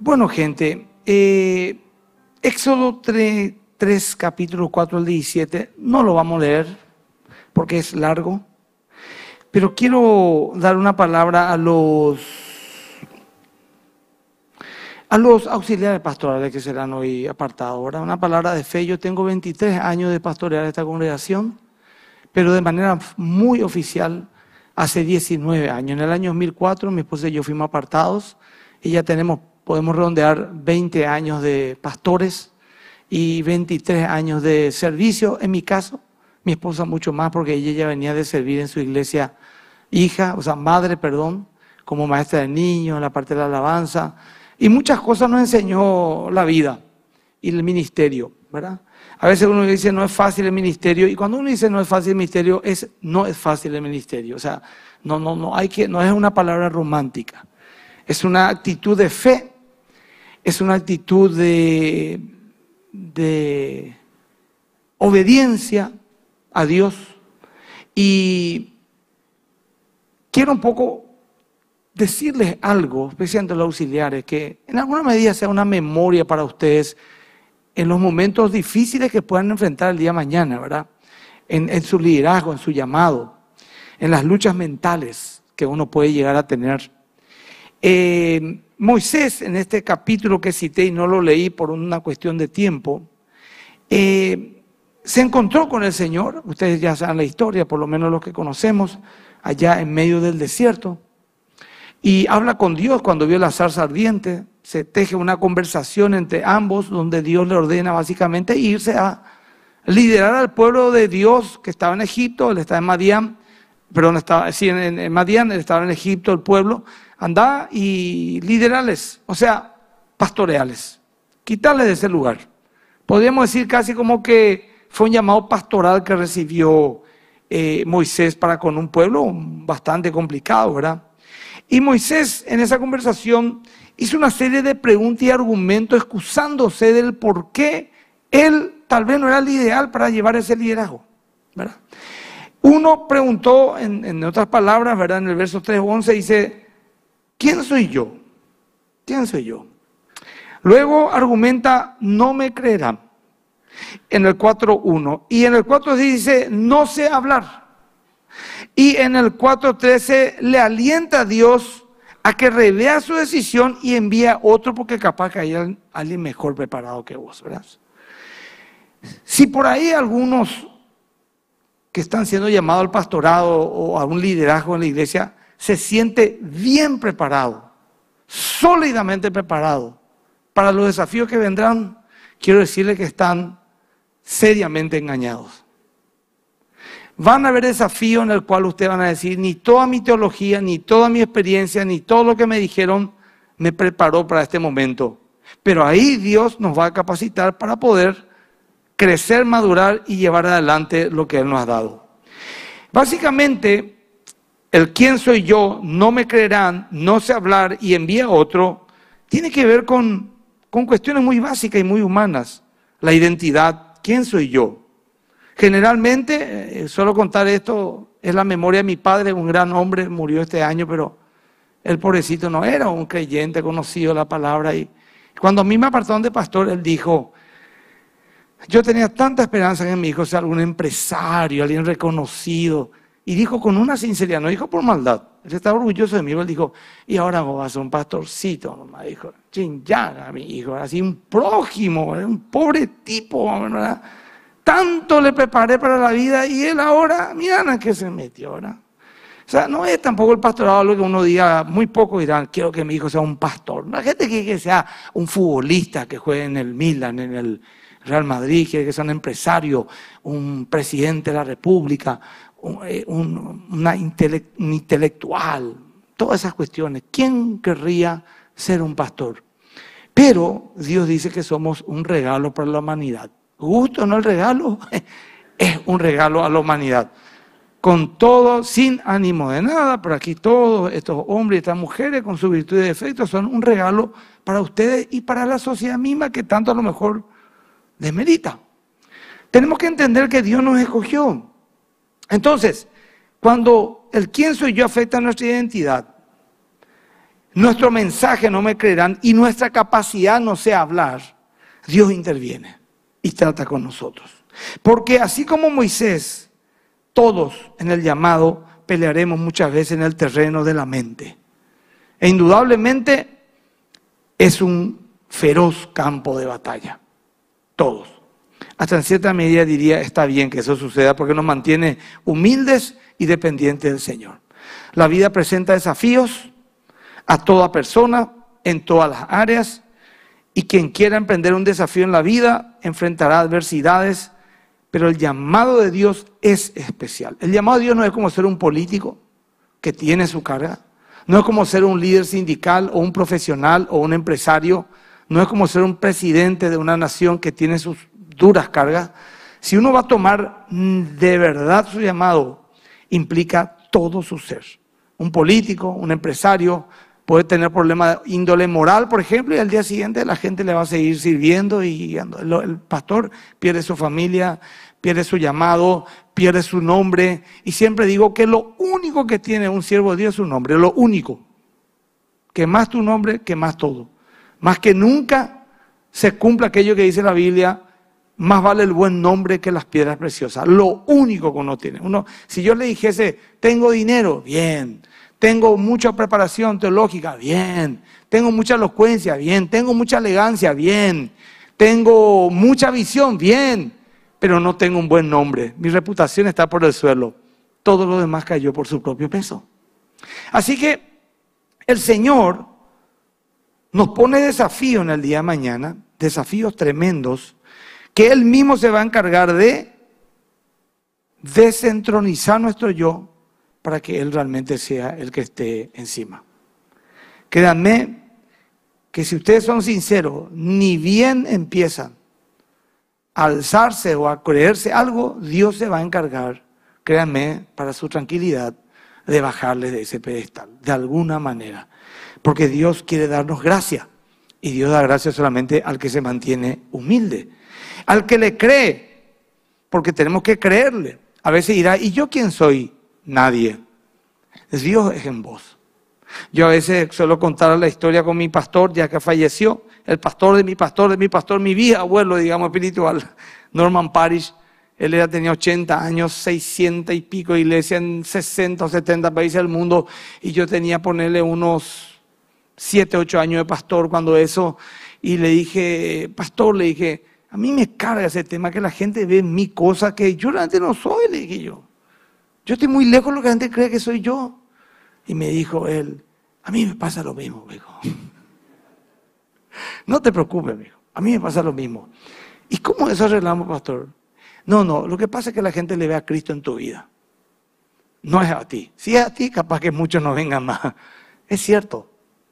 Bueno, gente, Éxodo 3, capítulo 4 al 17, no lo vamos a leer porque es largo, pero quiero dar una palabra a los auxiliares pastorales que serán hoy apartados, ¿verdad? Una palabra de fe. Yo tengo 23 años de pastorear esta congregación, pero de manera muy oficial hace 19 años. En el año 2004 mi esposa y yo fuimos apartados y ya podemos redondear 20 años de pastores y 23 años de servicio. En mi caso, mi esposa mucho más porque ella ya venía de servir en su iglesia madre, como maestra de niños, en la parte de la alabanza. Y muchas cosas nos enseñó la vida y el ministerio, ¿verdad? A veces uno dice no es fácil el ministerio, y cuando uno dice no es fácil el ministerio, no es fácil el ministerio. O sea, no es una palabra romántica. Es una actitud de fe, es una actitud de obediencia a Dios. Y quiero un poco decirles algo, especialmente a los auxiliares, que en alguna medida sea una memoria para ustedes en los momentos difíciles que puedan enfrentar el día de mañana, ¿verdad? En su liderazgo, en su llamado, en las luchas mentales que uno puede llegar a tener. Moisés, en este capítulo que cité y no lo leí por una cuestión de tiempo, se encontró con el Señor. Ustedes ya saben la historia, por lo menos los que conocemos, allá en medio del desierto. Y habla con Dios cuando vio la zarza ardiente. Se teje una conversación entre ambos donde Dios le ordena básicamente irse a liderar al pueblo de Dios que estaba en Egipto. Él estaba en Madián, en Madián, él estaba en Egipto, el pueblo. Andá y liderales, o sea, pastoreales, quitarles de ese lugar. Podríamos decir casi como que fue un llamado pastoral que recibió Moisés para con un pueblo bastante complicado, ¿verdad? Y Moisés en esa conversación hizo una serie de preguntas y argumentos excusándose del por qué él tal vez no era el ideal para llevar ese liderazgo, ¿verdad? Uno preguntó, en otras palabras, ¿verdad? En el verso 3:11 dice, ¿quién soy yo? ¿Quién soy yo? Luego argumenta, no me creerán, en el 4:1. Y en el 4:10 dice, no sé hablar. Y en el 4:13 le alienta a Dios a que revea su decisión y envíe a otro porque capaz que hay alguien mejor preparado que vos, ¿verdad? Si por ahí algunos que están siendo llamados al pastorado o a un liderazgo en la iglesia se siente bien preparado, sólidamente preparado para los desafíos que vendrán, quiero decirles que están seriamente engañados. Van a haber desafíos en el cual ustedes van a decir, ni toda mi teología, ni toda mi experiencia, ni todo lo que me dijeron me preparó para este momento. Pero ahí Dios nos va a capacitar para poder crecer, madurar y llevar adelante lo que Él nos ha dado. Básicamente, el quién soy yo, no me creerán, no sé hablar y envía a otro, tiene que ver con cuestiones muy básicas y muy humanas. La identidad, ¿quién soy yo? Generalmente, suelo contar esto, es la memoria de mi padre, un gran hombre, murió este año, pero el pobrecito no era un creyente conocido de la palabra. Y cuando a mí me apartaron de pastor, él dijo, yo tenía tanta esperanza en mi hijo sea algún empresario, alguien reconocido. Y dijo con una sinceridad, no dijo por maldad, él estaba orgulloso de mí, él dijo, y ahora vos vas a ser un pastorcito, mamá, dijo, chingaga, mi hijo, así un prójimo, un pobre tipo, ¿verdad? Tanto le preparé para la vida y él ahora, mira en qué se metió, ¿verdad? O sea, no es tampoco el pastorado lo que uno diga, muy pocos dirán, quiero que mi hijo sea un pastor. La gente quiere que sea un futbolista que juegue en el Milan, en el Real Madrid, quiere que sea un empresario, un presidente de la República, un intelectual, todas esas cuestiones. ¿Quién querría ser un pastor? Pero Dios dice que somos un regalo para la humanidad. ¿Gusto o no el regalo? Es un regalo a la humanidad. Con todo, sin ánimo de nada, pero aquí todos estos hombres y estas mujeres con sus virtudes y defectos son un regalo para ustedes y para la sociedad misma que tanto a lo mejor desmerita. Tenemos que entender que Dios nos escogió. Entonces, cuando el quién soy yo afecta a nuestra identidad, nuestro mensaje no me creerán y nuestra capacidad no sea hablar, Dios interviene y trata con nosotros. Porque así como Moisés, todos en el llamado pelearemos muchas veces en el terreno de la mente. E indudablemente es un feroz campo de batalla. Todos. Hasta en cierta medida diría, está bien que eso suceda porque nos mantiene humildes y dependientes del Señor. La vida presenta desafíos a toda persona, en todas las áreas, y quien quiera emprender un desafío en la vida enfrentará adversidades, pero el llamado de Dios es especial. El llamado de Dios no es como ser un político que tiene su carga, no es como ser un líder sindical o un profesional o un empresario, no es como ser un presidente de una nación que tiene sus duras cargas. Si uno va a tomar de verdad su llamado, implica todo su ser. Un político, un empresario, puede tener problemas de índole moral, por ejemplo, y al día siguiente la gente le va a seguir sirviendo y el pastor pierde su familia, pierde su llamado, pierde su nombre. Y siempre digo que lo único que tiene un siervo de Dios es su nombre, lo único. Que más tu nombre, que más todo. Más que nunca se cumpla aquello que dice la Biblia, más vale el buen nombre que las piedras preciosas. Lo único que uno tiene. Si yo le dijese, tengo dinero, bien. Tengo mucha preparación teológica, bien. Tengo mucha elocuencia, bien. Tengo mucha elegancia, bien. Tengo mucha visión, bien. Pero no tengo un buen nombre. Mi reputación está por el suelo. Todo lo demás cayó por su propio peso. Así que el Señor nos pone desafíos en el día de mañana, desafíos tremendos, que Él mismo se va a encargar de desentronizar nuestro yo, para que Él realmente sea el que esté encima. Créanme que si ustedes son sinceros, ni bien empiezan a alzarse o a creerse algo, Dios se va a encargar, créanme, para su tranquilidad, de bajarles de ese pedestal, de alguna manera. Porque Dios quiere darnos gracia, y Dios da gracia solamente al que se mantiene humilde, al que le cree, porque tenemos que creerle. A veces dirá, ¿y yo quién soy? Nadie. Dios es en vos. Yo a veces suelo contar la historia con mi pastor, ya que falleció, el pastor de mi pastor, mi bisabuelo, digamos, espiritual, Norman Parish. Él tenía 80 años, 600 y pico iglesias en 60 o 70 países del mundo, y yo tenía, ponerle unos 7, 8 años de pastor cuando eso, y le dije, pastor, a mí me carga ese tema que la gente ve en mí cosas que yo realmente no soy, le dije yo. Yo estoy muy lejos de lo que la gente cree que soy yo. Y me dijo él, a mí me pasa lo mismo, me dijo. No te preocupes, me dijo, a mí me pasa lo mismo. ¿Y cómo eso arreglamos, pastor? No, lo que pasa es que la gente le ve a Cristo en tu vida. No es a ti. Si es a ti, capaz que muchos no vengan más. Es cierto.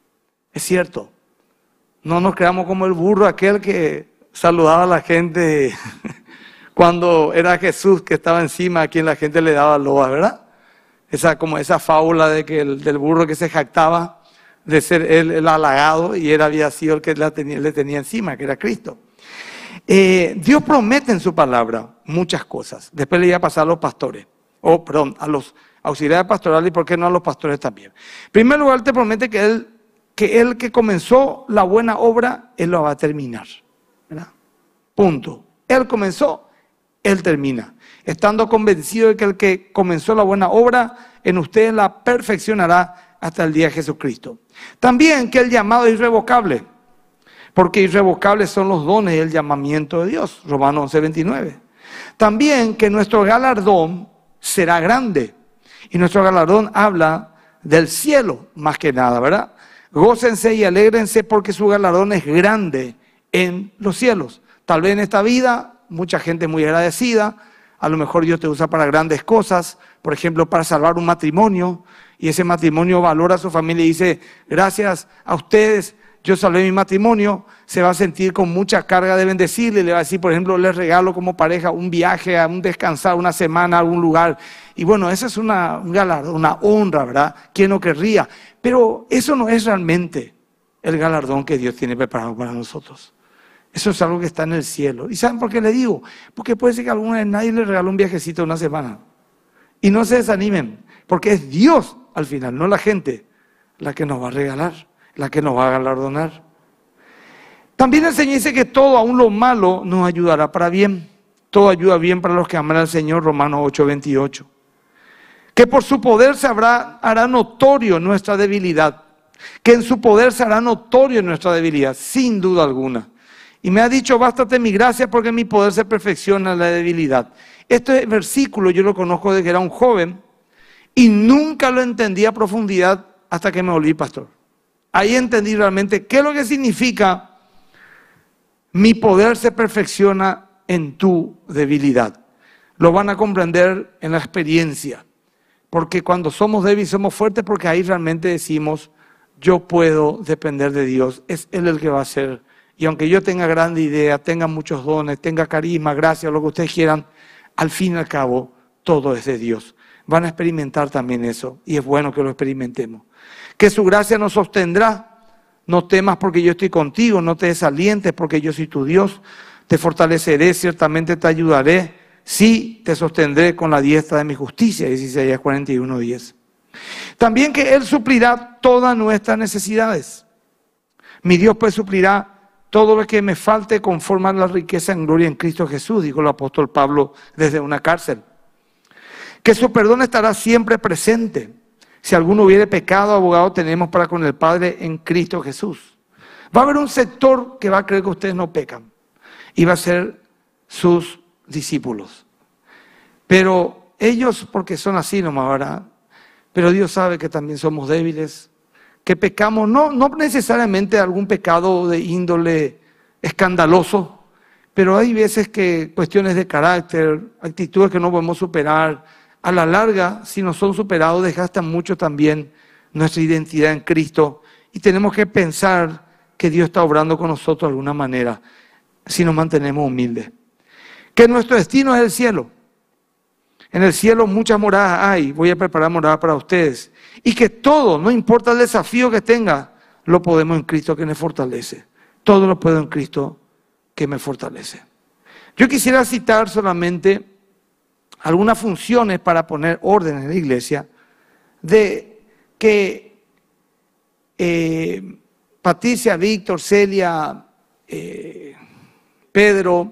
No nos creamos como el burro aquel que saludaba a la gente cuando era Jesús que estaba encima, a quien la gente le daba loas, ¿verdad? Esa fábula de que del burro que se jactaba de ser él el halagado y él había sido el que le tenía encima, que era Cristo. Dios promete en su palabra muchas cosas. Después le iba a pasar a los pastores, a los auxiliares pastorales, y por qué no a los pastores también. En primer lugar, te promete que él que comenzó la buena obra, Él lo va a terminar, ¿verdad? Punto. Él comenzó, Él termina. Estando convencido de que el que comenzó la buena obra, en ustedes la perfeccionará hasta el día de Jesucristo. También que el llamado es irrevocable, porque irrevocables son los dones y el llamamiento de Dios. Romanos 11:29. También que nuestro galardón será grande. Y nuestro galardón habla del cielo, más que nada, ¿verdad? Gócense y alégrense porque su galardón es grande en los cielos. Tal vez en esta vida, mucha gente muy agradecida. A lo mejor Dios te usa para grandes cosas, por ejemplo, para salvar un matrimonio, y ese matrimonio valora a su familia y dice, gracias a ustedes, yo salvé mi matrimonio. Se va a sentir con mucha carga de bendecirle, le va a decir, por ejemplo, les regalo como pareja un viaje, a un descansar, una semana a algún lugar. Y bueno, esa es un galardón, una honra, ¿verdad? ¿Quién no querría? Pero eso no es realmente el galardón que Dios tiene preparado para nosotros. Eso es algo que está en el cielo. ¿Y saben por qué le digo? Porque puede ser que alguna vez nadie le regaló un viajecito de una semana. Y no se desanimen, porque es Dios al final, no la gente. la que nos va a regalar, la que nos va a galardonar. También el Señor dice que todo, aun lo malo, nos ayudará para bien. Todo ayuda bien para los que aman al Señor, Romanos 8:28. Que por su poder hará notorio nuestra debilidad. Que en su poder se hará notorio nuestra debilidad, sin duda alguna. Y me ha dicho, bástate mi gracia porque mi poder se perfecciona en la debilidad. Este versículo yo lo conozco desde que era un joven y nunca lo entendí a profundidad hasta que me volví pastor. Ahí entendí realmente qué es lo que significa mi poder se perfecciona en tu debilidad. Lo van a comprender en la experiencia. Porque cuando somos débiles somos fuertes porque ahí realmente decimos, yo puedo depender de Dios, es Él el que va a hacer. Y aunque yo tenga grande idea, tenga muchos dones, tenga carisma, gracia, lo que ustedes quieran, al fin y al cabo, todo es de Dios. Van a experimentar también eso, y es bueno que lo experimentemos. Que su gracia nos sostendrá. No temas porque yo estoy contigo, no te desalientes porque yo soy tu Dios. Te fortaleceré, ciertamente te ayudaré. Sí, te sostendré con la diestra de mi justicia, dice Isaías 41:10. También que Él suplirá todas nuestras necesidades. Mi Dios pues suplirá todo lo que me falte conforme a la riqueza en gloria en Cristo Jesús, dijo el apóstol Pablo desde una cárcel. Que su perdón estará siempre presente. Si alguno hubiere pecado, abogado tenemos para con el Padre en Cristo Jesús. Va a haber un sector que va a creer que ustedes no pecan y va a ser sus discípulos. Pero ellos, porque son así nomás, ¿verdad? Pero Dios sabe que también somos débiles, que pecamos, no necesariamente algún pecado de índole escandaloso, pero hay veces que cuestiones de carácter, actitudes que no podemos superar, a la larga, si no son superados, desgastan mucho también nuestra identidad en Cristo y tenemos que pensar que Dios está obrando con nosotros de alguna manera, si nos mantenemos humildes. Que nuestro destino es el cielo. En el cielo muchas moradas hay, voy a preparar moradas para ustedes. Y que todo, no importa el desafío que tenga, lo podemos en Cristo que me fortalece. Todo lo puedo en Cristo que me fortalece. Yo quisiera citar solamente algunas funciones para poner orden en la iglesia, de que Patricia, Víctor, Celia, Pedro,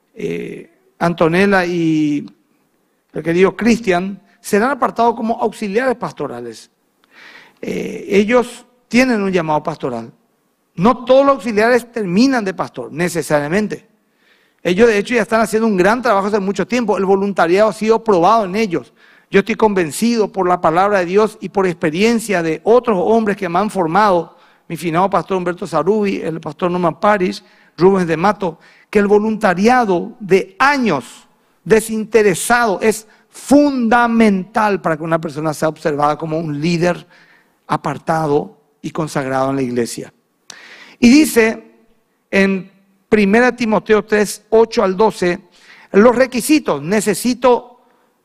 Antonella y el querido Cristian serán apartados como auxiliares pastorales. Ellos tienen un llamado pastoral. No todos los auxiliares terminan de pastor, necesariamente. Ellos de hecho ya están haciendo un gran trabajo hace mucho tiempo. El voluntariado ha sido probado en ellos. Yo estoy convencido por la palabra de Dios y por experiencia de otros hombres que me han formado, mi finado pastor Humberto Sarubi, el pastor Norman Parrish, Rubens de Mato, que el voluntariado de años desinteresado es fundamental para que una persona sea observada como un líder apartado y consagrado en la iglesia. Y dice en 1 Timoteo 3, 8 al 12, los requisitos, necesito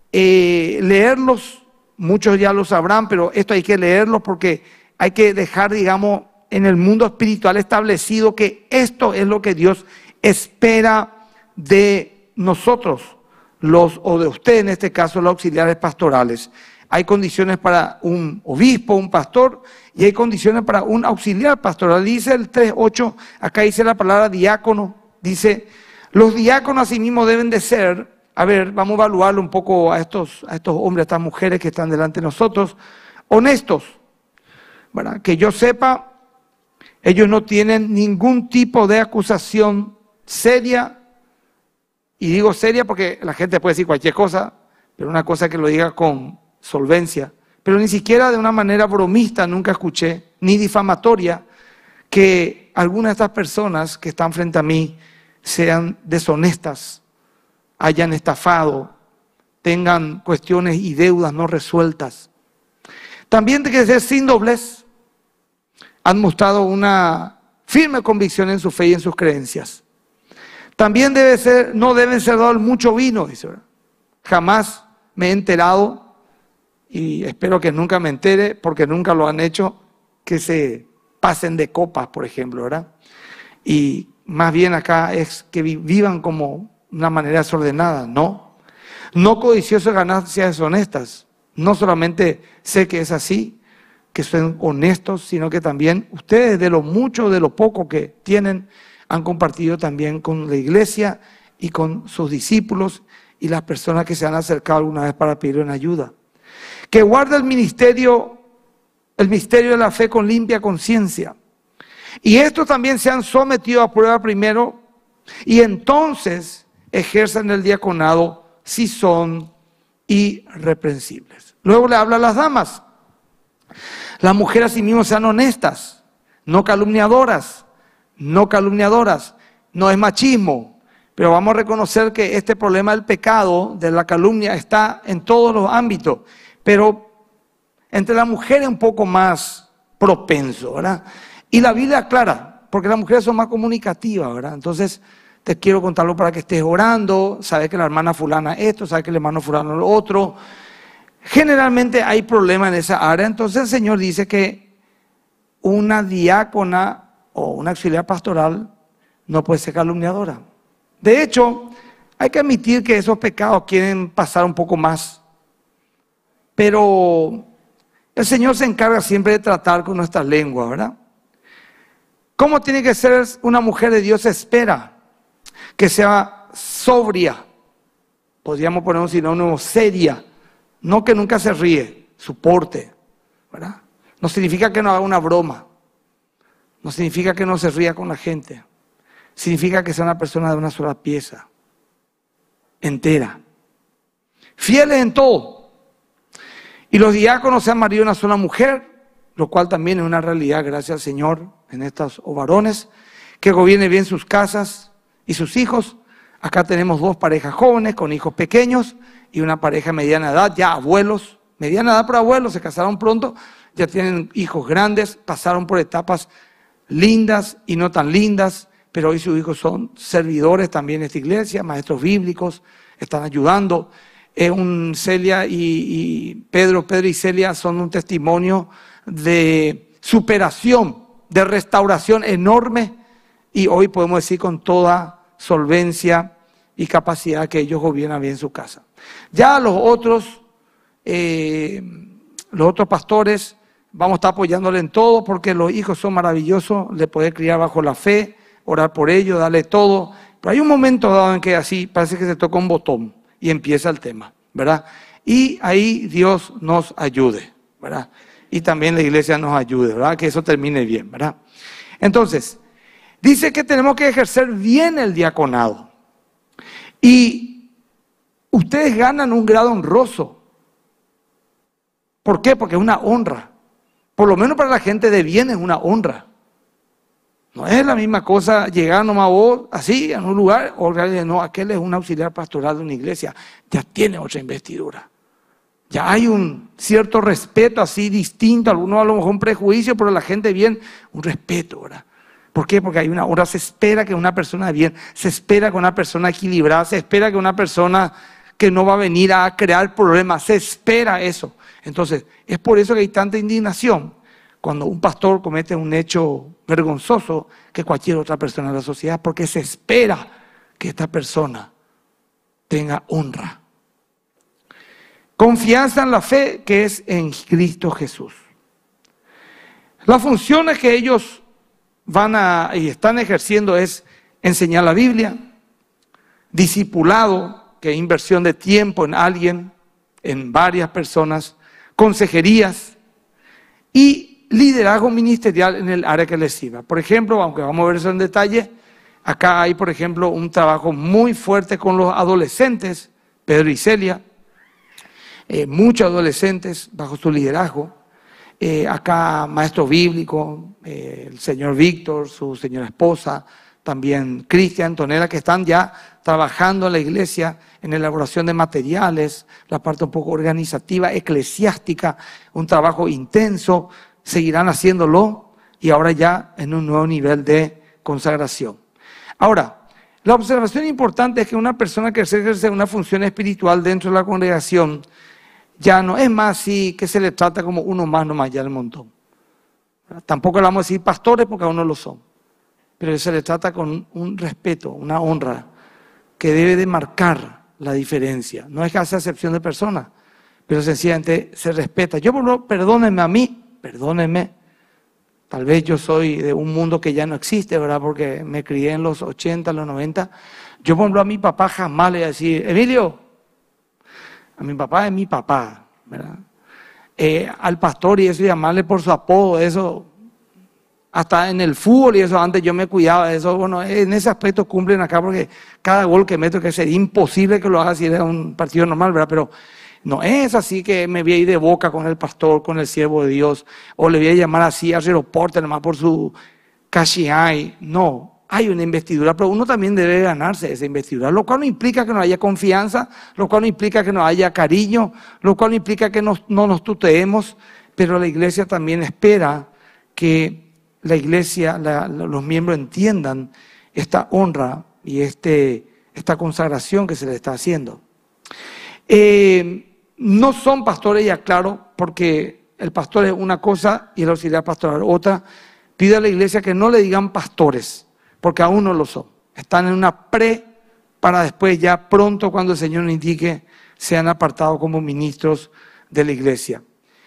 leerlos, muchos ya lo sabrán, pero esto hay que leerlos porque hay que dejar, digamos, en el mundo espiritual establecido que esto es lo que Dios espera de nosotros, o de usted en este caso, los auxiliares pastorales. Hay condiciones para un obispo, un pastor, y hay condiciones para un auxiliar pastoral. Dice el 3.8, acá dice la palabra diácono, dice, los diáconos asimismo deben de ser, a ver, vamos a evaluarlo un poco a estos hombres, a estas mujeres que están delante de nosotros, honestos, ¿verdad? Que yo sepa, ellos no tienen ningún tipo de acusación seria, y digo seria porque la gente puede decir cualquier cosa, pero una cosa que lo diga con solvencia, pero ni siquiera de una manera bromista nunca escuché, ni difamatoria, que algunas de estas personas que están frente a mí sean deshonestas, hayan estafado, tengan cuestiones y deudas no resueltas. También de que ser sin doblez, han mostrado una firme convicción en su fe y en sus creencias. También no deben ser dados mucho vino, dice, ¿verdad? Jamás me he enterado, y espero que nunca me entere, porque nunca lo han hecho, que se pasen de copas, por ejemplo, ¿verdad? Y más bien acá es que vivan como una manera desordenada, ¿no? No codiciosos de ganancias deshonestas. No solamente sé que es así, que son honestos, sino que también ustedes de lo mucho, de lo poco que tienen, han compartido también con la iglesia y con sus discípulos y las personas que se han acercado alguna vez para pedir ayuda. Que guarde el misterio de la fe con limpia conciencia. Y estos también se han sometido a prueba primero y entonces ejerzan el diaconado si son irreprensibles. Luego le habla a las damas. Las mujeres asimismo sean honestas, no calumniadoras, no es machismo, pero vamos a reconocer que este problema del pecado, de la calumnia, está en todos los ámbitos, pero entre las mujeres es un poco más propenso, ¿verdad? Y la Biblia aclara, porque las mujeres son más comunicativas, ¿verdad? Entonces, te quiero contarlo para que estés orando, sabes que la hermana fulana esto, sabes que el hermano fulano lo otro. Generalmente hay problemas en esa área, entonces el Señor dice que una diácona o una auxiliar pastoral no puede ser calumniadora. De hecho, hay que admitir que esos pecados quieren pasar un poco más, pero el Señor se encarga siempre de tratar con nuestra lengua, ¿verdad? ¿Cómo tiene que ser una mujer de Dios? Se espera que sea sobria, podríamos poner un sinónimo, seria, no que nunca se ríe, su porte, ¿verdad? No significa que no haga una broma, no significa que no se ría con la gente, significa que sea una persona de una sola pieza, entera, fieles en todo. Y los diáconos sean marido de una sola mujer, lo cual también es una realidad, gracias al Señor, en estos varones, que gobierne bien sus casas y sus hijos. Acá tenemos 2 parejas jóvenes con hijos pequeños y una pareja de mediana edad, ya abuelos, mediana edad pero abuelos, se casaron pronto, ya tienen hijos grandes, pasaron por etapas lindas y no tan lindas, pero hoy sus hijos son servidores también en esta iglesia, maestros bíblicos, están ayudando. Celia y Pedro y Celia son un testimonio de superación, de restauración enorme, y hoy podemos decir con toda solvencia y capacidad que ellos gobiernan bien su casa. Ya los otros pastores vamos a estar apoyándole en todo, porque los hijos son maravillosos, le poder criar bajo la fe, orar por ellos, darle todo, pero hay un momento dado en que así parece que se toca un botón y empieza el tema, ¿verdad? Y ahí Dios nos ayude, ¿verdad? Y también la iglesia nos ayude, ¿verdad? Que eso termine bien, ¿verdad? Entonces, dice que tenemos que ejercer bien el diaconado. Y ustedes ganan un grado honroso. ¿Por qué? Porque es una honra. Por lo menos para la gente de bien es una honra. No es la misma cosa llegar nomás vos así en un lugar, o no, aquel es un auxiliar pastoral de una iglesia, ya tiene otra investidura. Ya hay un cierto respeto así distinto, algunos a lo mejor un prejuicio, pero la gente bien, un respeto, ¿verdad? ¿Por qué? Porque hay una hora, se espera que una persona de bien, se espera que una persona equilibrada, se espera que una persona que no va a venir a crear problemas, se espera eso. Entonces, es por eso que hay tanta indignación cuando un pastor comete un hecho vergonzoso que cualquier otra persona de la sociedad, porque se espera que esta persona tenga honra. Confianza en la fe que es en Cristo Jesús. Las funciones que ellos y están ejerciendo es enseñar la Biblia, discipulado, que es inversión de tiempo en alguien, en varias personas, consejerías y liderazgo ministerial en el área que les sirva. Por ejemplo, aunque vamos a ver eso en detalle, acá hay, por ejemplo, un trabajo muy fuerte con los adolescentes, Pedro y Celia, muchos adolescentes bajo su liderazgo. Acá maestro bíblico, el señor Víctor, su señora esposa, también Cristian, Antonella, que están ya trabajando en la iglesia en elaboración de materiales, la parte un poco organizativa, eclesiástica, un trabajo intenso, seguirán haciéndolo y ahora ya en un nuevo nivel de consagración. Ahora, la observación importante es que una persona que ejerce una función espiritual dentro de la congregación ya no es más así que se le trata como uno más nomás ya del montón. Tampoco le vamos a decir pastores porque aún no lo son, pero se le trata con un respeto, una honra que debe de marcar la diferencia. No es que hace acepción de personas, pero sencillamente se respeta. Perdónenme a mí, perdónenme, tal vez yo soy de un mundo que ya no existe, ¿verdad? Porque me crié en los 80, los 90. Yo, por ejemplo, a mi papá jamás le voy a decir, Emilio, a mi papá es mi papá, ¿verdad? Al pastor y eso, llamarle por su apodo, eso, hasta en el fútbol y eso, antes yo me cuidaba de eso. Bueno, en ese aspecto cumplen acá porque cada gol que meto, que sería imposible que lo haga si era un partido normal, ¿verdad? Pero no es así que me voy a ir de boca con el pastor, con el siervo de Dios, o le voy a llamar así a aeroporte nomás por su cachiay. No, hay una investidura, pero uno también debe ganarse esa investidura, lo cual no implica que no haya confianza, lo cual no implica que no haya cariño, lo cual no implica que no nos tuteemos, pero la iglesia también espera que la iglesia, los miembros entiendan esta honra y esta consagración que se le está haciendo. No son pastores, ya claro, porque el pastor es una cosa y el auxiliar pastoral otra. Pide a la iglesia que no le digan pastores, porque aún no lo son. Están en una para después ya pronto, cuando el Señor le indique, sean apartados como ministros de la iglesia.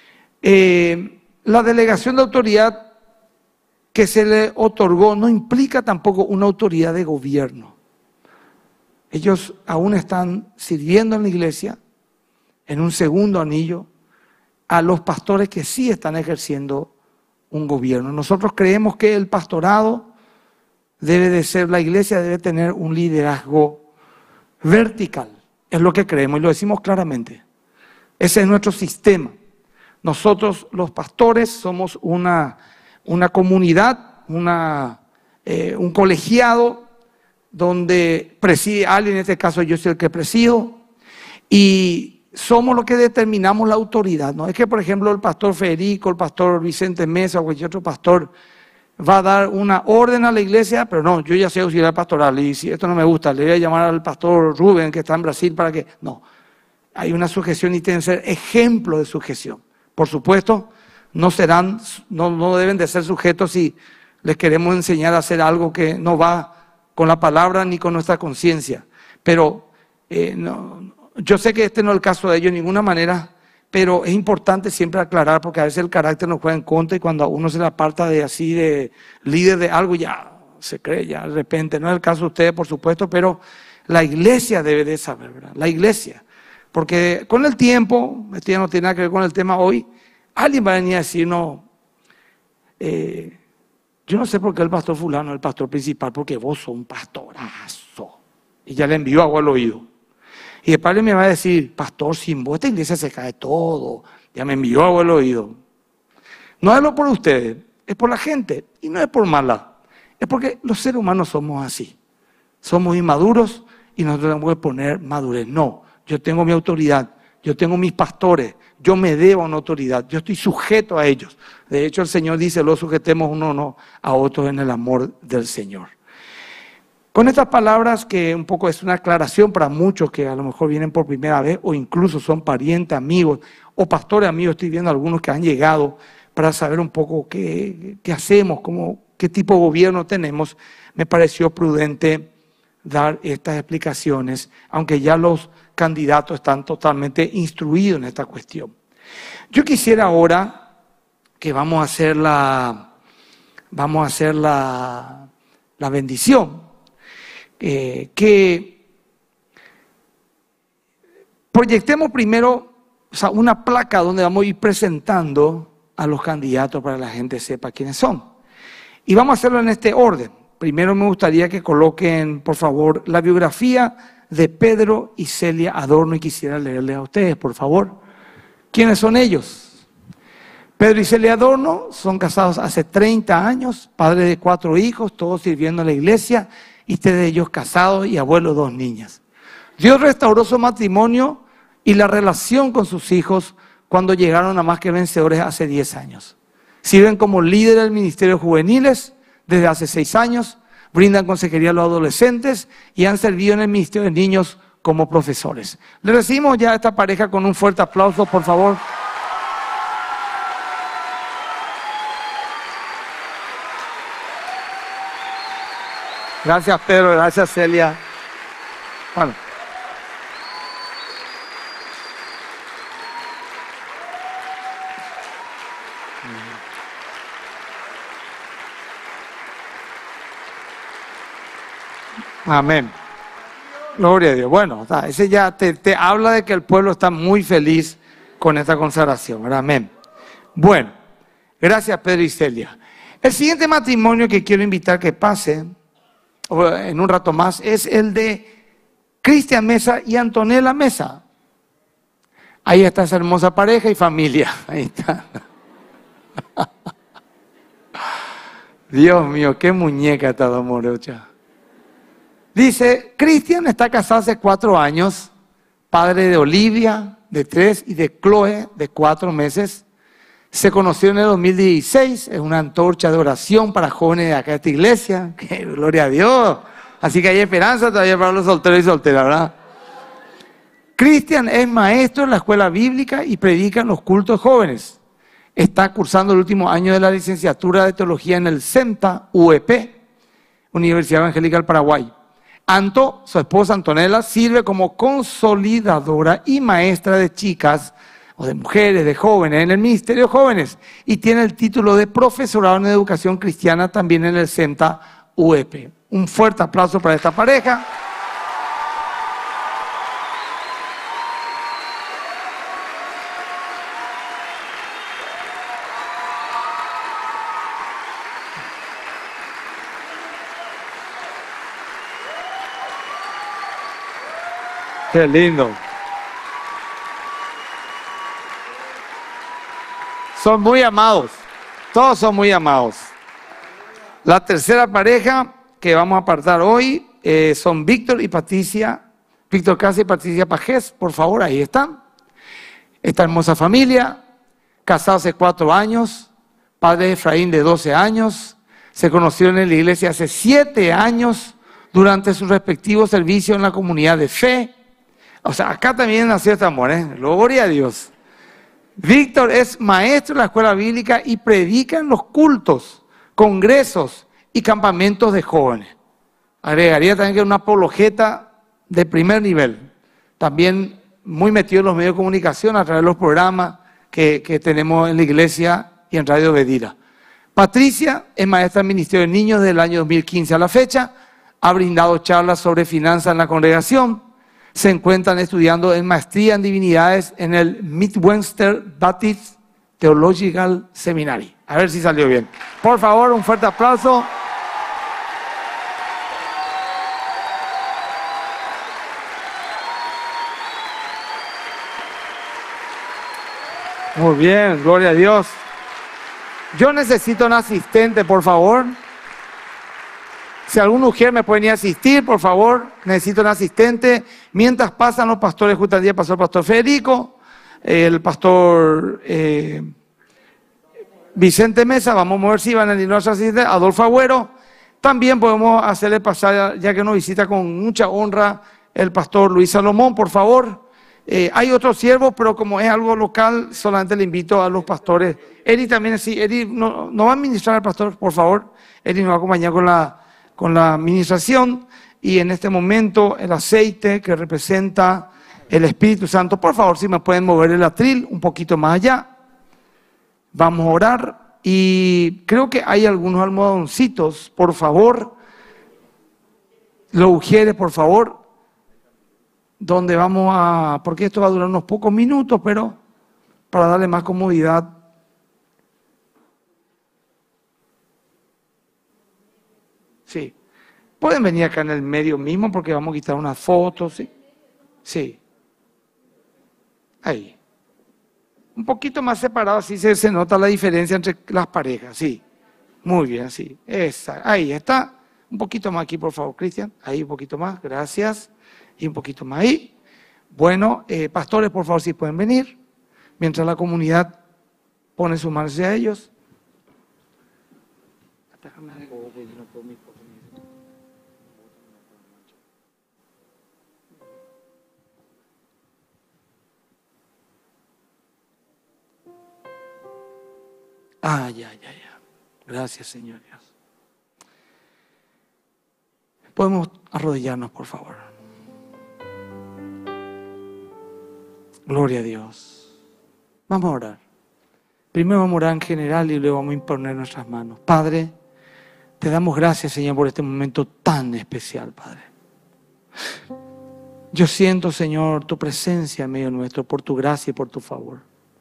La delegación de autoridad que se le otorgó no implica tampoco una autoridad de gobierno. Ellos aún están sirviendo en la iglesia, en un segundo anillo, a los pastores que sí están ejerciendo un gobierno. Nosotros creemos que el pastorado debe de ser, la iglesia debe tener un liderazgo vertical. Es lo que creemos y lo decimos claramente. Ese es nuestro sistema. Nosotros los pastores somos una comunidad, un colegiado donde preside alguien, en este caso yo soy el que presido, y somos los que determinamos la autoridad. No es que, por ejemplo, el pastor Federico, el pastor Vicente Mesa o cualquier otro pastor va a dar una orden a la iglesia, pero no, yo ya soy auxiliar pastoral y si esto no me gusta, le voy a llamar al pastor Rubén que está en Brasil para que... No, hay una sujeción y tienen que ser ejemplo de sujeción. Por supuesto, no deben de ser sujetos si les queremos enseñar a hacer algo que no va con la palabra ni con nuestra conciencia. Pero yo sé que este no es el caso de ellos de ninguna manera, pero es importante siempre aclarar porque a veces el carácter nos juega en contra y cuando a uno se le aparta de así de líder de algo ya se cree, ya de repente. No es el caso de ustedes, por supuesto, pero la iglesia debe de saber, ¿verdad? La iglesia. Porque con el tiempo, esto ya no tiene nada que ver con el tema hoy, alguien va a venir a decir, no, yo no sé por qué el pastor fulano es el pastor principal, porque vos sos un pastorazo. Y ya le envió agua al oído. Y el padre me va a decir, pastor, sin vos esta iglesia se cae todo. Ya me envió agua al oído. No es lo por ustedes, es por la gente. Y no es por mala. Es porque los seres humanos somos así. Somos inmaduros y nosotros tenemos que poner madurez. No, yo tengo mi autoridad. Yo tengo mis pastores, yo me debo a una autoridad, yo estoy sujeto a ellos. De hecho, el Señor dice, los sujetemos uno a otros en el amor del Señor. Con estas palabras, que un poco es una aclaración para muchos que a lo mejor vienen por primera vez o incluso son parientes, amigos o pastores amigos, estoy viendo algunos que han llegado para saber un poco qué hacemos, qué tipo de gobierno tenemos, me pareció prudente dar estas explicaciones, aunque ya los candidatos están totalmente instruidos en esta cuestión. Yo quisiera ahora que vamos a hacer la bendición, que proyectemos primero, una placa donde vamos a ir presentando a los candidatos para que la gente sepa quiénes son. Y vamos a hacerlo en este orden. Primero me gustaría que coloquen, por favor, la biografía de Pedro y Celia Adorno y quisiera leerles a ustedes, por favor. ¿Quiénes son ellos? Pedro y Celia Adorno son casados hace 30 años, padres de 4 hijos, todos sirviendo en la iglesia y 3 de ellos casados y abuelos de 2 niñas. Dios restauró su matrimonio y la relación con sus hijos cuando llegaron a Más que Vencedores hace 10 años. Sirven como líderes del ministerio juveniles desde hace 6 años, brindan consejería a los adolescentes y han servido en el ministerio de niños como profesores. Le recibimos ya a esta pareja con un fuerte aplauso, por favor. Gracias, Pedro, gracias, Celia. Bueno. Amén. Gloria a Dios. Bueno, ese ya te habla de que el pueblo está muy feliz con esta consagración, ¿verdad? Amén. Bueno, gracias Pedro y Celia. El siguiente matrimonio que quiero invitar que pase en un rato más es el de Cristian Mesa y Antonella Mesa. Ahí está esa hermosa pareja y familia. Ahí está. Dios mío, qué muñeca está Don Morocha. Dice, Cristian está casado hace 4 años, padre de Olivia, de 3, y de Chloe, de 4 meses. Se conoció en el 2016, es una antorcha de oración para jóvenes de acá de esta iglesia. ¡Qué gloria a Dios! Así que hay esperanza todavía para los solteros y solteras, ¿verdad? Cristian es maestro en la escuela bíblica y predica en los cultos jóvenes. Está cursando el último año de la licenciatura de teología en el CEMTA UEP, Universidad Evangélica del Paraguay. Anto, su esposa Antonella, sirve como consolidadora y maestra de chicas o de mujeres, de jóvenes, en el Ministerio de Jóvenes, y tiene el título de profesorado en educación cristiana también en el CEMTA UEP. Un fuerte aplauso para esta pareja. Qué lindo. Son muy amados. Todos son muy amados. La tercera pareja que vamos a apartar hoy son Víctor y Patricia. Víctor Casa y Patricia Pajés, por favor, ahí están. Esta hermosa familia, casados hace 4 años, padre de Efraín de 12 años. Se conocieron en la iglesia hace 7 años durante su respectivo servicio en la comunidad de fe. O sea, acá también nació este amor, ¿eh? Gloria a Dios. Víctor es maestro en la escuela bíblica y predica en los cultos, congresos y campamentos de jóvenes. Agregaría también que es una apologeta de primer nivel. También muy metido en los medios de comunicación a través de los programas que tenemos en la iglesia y en Radio Bedira. Patricia es maestra en Ministerio de Niños desde el año 2015 a la fecha. Ha brindado charlas sobre finanzas en la congregación. Se encuentran estudiando en maestría en divinidades en el Midwestern Baptist Theological Seminary. A ver si salió bien. Por favor, un fuerte aplauso. Muy bien, gloria a Dios. Yo necesito un asistente, por favor. Si algún mujer me puede venir a asistir, por favor, necesito un asistente. Mientras pasan los pastores, justo el día pasó el pastor Federico, el pastor Vicente Mesa, vamos a ver si van a venir nuestros asistentes, Adolfo Agüero. También podemos hacerle pasar, ya que nos visita con mucha honra, el pastor Luis Salomón, por favor. Hay otros siervos, pero como es algo local, solamente le invito a los pastores. Eri también, sí, Eri no va a ministrar al pastor, por favor. Eri nos va a acompañar con la administración, y en este momento el aceite que representa el Espíritu Santo. Por favor, si me pueden mover el atril un poquito más allá. Vamos a orar, y creo que hay algunos almohadoncitos, por favor. Los ujieres, por favor, donde vamos a, porque esto va a durar unos pocos minutos, pero para darle más comodidad. Sí. Pueden venir acá en el medio mismo porque vamos a quitar unas fotos, ¿sí? Sí. Ahí. Un poquito más separado, así se nota la diferencia entre las parejas, sí. Muy bien, sí. Esa. Ahí está. Un poquito más aquí, por favor, Cristian. Ahí un poquito más, gracias. Y un poquito más ahí. Bueno, pastores, por favor, si pueden venir. Mientras la comunidad pone su mano hacia ellos. Ya. Gracias, Señor Dios. Podemos arrodillarnos, por favor. Gloria a Dios. Vamos a orar. Primero vamos a orar en general y luego vamos a imponer nuestras manos. Padre, te damos gracias, Señor, por este momento tan especial, Padre. Yo siento, Señor, tu presencia en medio nuestro, por tu gracia y por tu favor.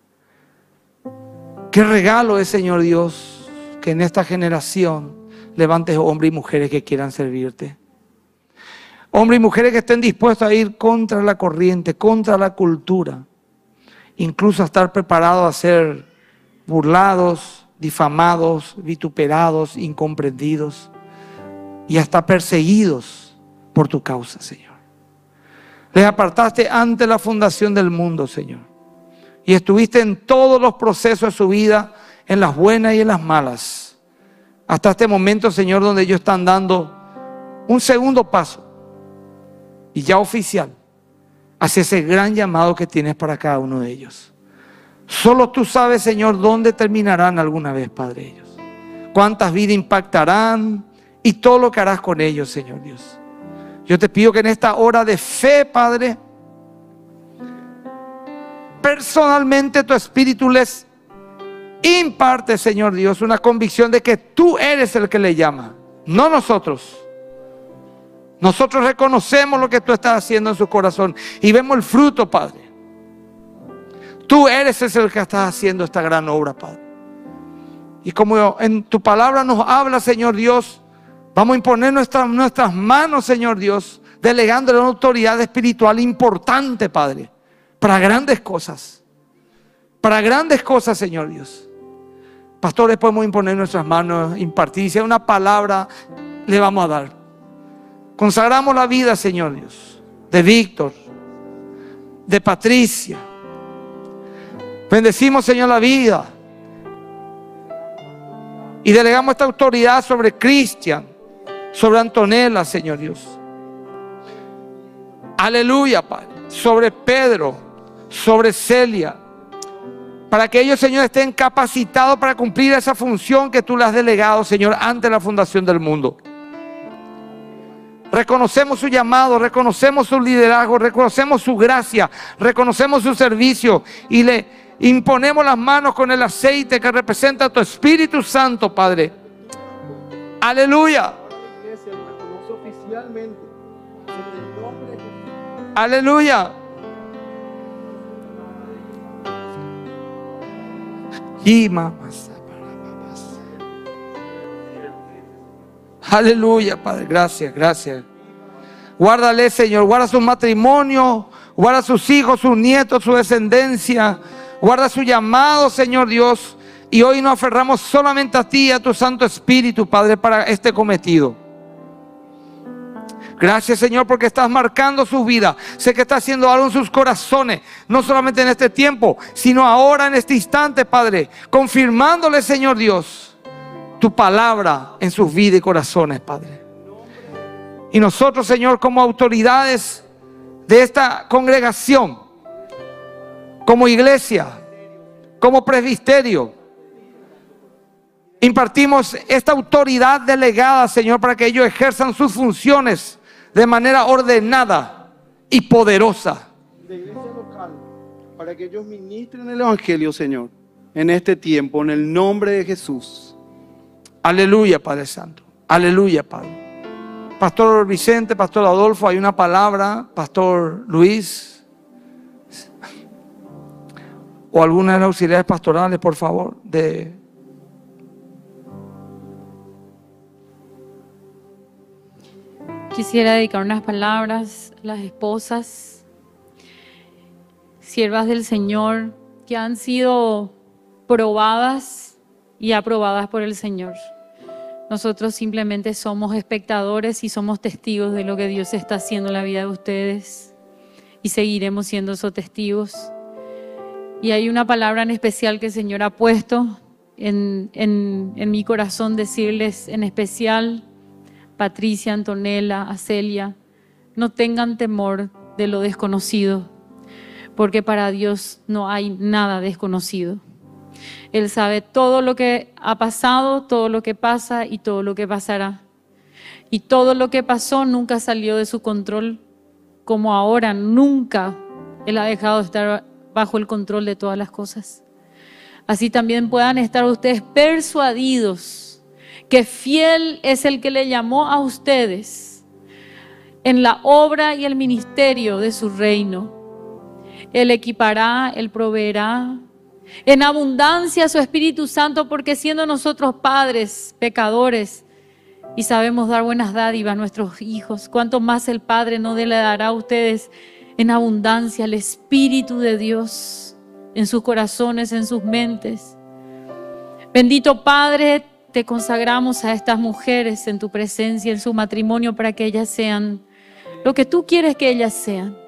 Qué regalo es, Señor Dios, que en esta generación levantes hombres y mujeres que quieran servirte. Hombres y mujeres que estén dispuestos a ir contra la corriente, contra la cultura, incluso a estar preparados a ser burlados, difamados, vituperados, incomprendidos y hasta perseguidos por tu causa, Señor. Les apartaste ante la fundación del mundo, Señor, y estuviste en todos los procesos de su vida, en las buenas y en las malas, hasta este momento, Señor, donde ellos están dando un segundo paso y ya oficial hacia ese gran llamado que tienes para cada uno de ellos. Solo tú sabes, Señor, dónde terminarán alguna vez, Padre, ellos. Cuántas vidas impactarán y todo lo que harás con ellos, Señor Dios. Yo te pido que en esta hora de fe, Padre, personalmente tu Espíritu les imparte, Señor Dios, una convicción de que tú eres el que le llama, no nosotros. Nosotros reconocemos lo que tú estás haciendo en su corazón y vemos el fruto, Padre. Tú eres el que estás haciendo esta gran obra, Padre. Y como en tu palabra nos habla, Señor Dios, vamos a imponer nuestras manos, Señor Dios, delegándole una autoridad espiritual importante, Padre, para grandes cosas. Para grandes cosas, Señor Dios. Pastores, podemos imponer nuestras manos, impartir. Si hay una palabra, le vamos a dar. Consagramos la vida, Señor Dios, de Víctor, de Patricia. Bendecimos, Señor, la vida. Y delegamos esta autoridad sobre Cristian, sobre Antonella, Señor Dios. Aleluya, Padre. Sobre Pedro, sobre Celia. Para que ellos, Señor, estén capacitados para cumplir esa función que tú le has delegado, Señor, ante la fundación del mundo. Reconocemos su llamado, reconocemos su liderazgo, reconocemos su gracia, reconocemos su servicio y le imponemos las manos con el aceite que representa tu Espíritu Santo, Padre. Aleluya. Aleluya. Y mamás. Aleluya, Padre, gracias, gracias. Guárdale, Señor, guarda su matrimonio, guarda sus hijos, sus nietos, su descendencia, guarda su llamado, Señor Dios. Y hoy nos aferramos solamente a ti y a tu Santo Espíritu, Padre, para este cometido. Gracias, Señor, porque estás marcando sus vidas. Sé que estás haciendo algo en sus corazones, no solamente en este tiempo, sino ahora en este instante, Padre, confirmándole, Señor Dios, tu palabra en sus vidas y corazones, Padre. Y nosotros, Señor, como autoridades de esta congregación, como iglesia, como presbiterio, impartimos esta autoridad delegada, Señor, para que ellos ejerzan sus funciones de manera ordenada y poderosa. De iglesia local, para que ellos ministren el Evangelio, Señor, en este tiempo, en el nombre de Jesús. Aleluya, Padre Santo. Aleluya, Padre. Pastor Vicente, Pastor Adolfo, hay una palabra. Pastor Luis. O alguna de las auxiliares pastorales, por favor. Quisiera dedicar unas palabras a las esposas, siervas del Señor, que han sido probadas y aprobadas por el Señor. Nosotros simplemente somos espectadores y somos testigos de lo que Dios está haciendo en la vida de ustedes y seguiremos siendo esos testigos. Y hay una palabra en especial que el Señor ha puesto en mi corazón, decirles en especial, Patricia, Antonella, Celia, no tengan temor de lo desconocido, porque para Dios no hay nada desconocido. Él sabe todo lo que ha pasado, todo lo que pasa y todo lo que pasará. Y todo lo que pasó nunca salió de su control, como ahora nunca Él ha dejado de estar bajo el control de todas las cosas. Así también puedan estar ustedes persuadidos que fiel es el que le llamó a ustedes en la obra y el ministerio de su reino. Él equipará, Él proveerá en abundancia a su Espíritu Santo, porque siendo nosotros padres, pecadores, y sabemos dar buenas dádivas a nuestros hijos, cuánto más el Padre no le dará a ustedes en abundancia el Espíritu de Dios en sus corazones, en sus mentes. Bendito Padre, te consagramos a estas mujeres en tu presencia, en su matrimonio, para que ellas sean lo que tú quieres que ellas sean,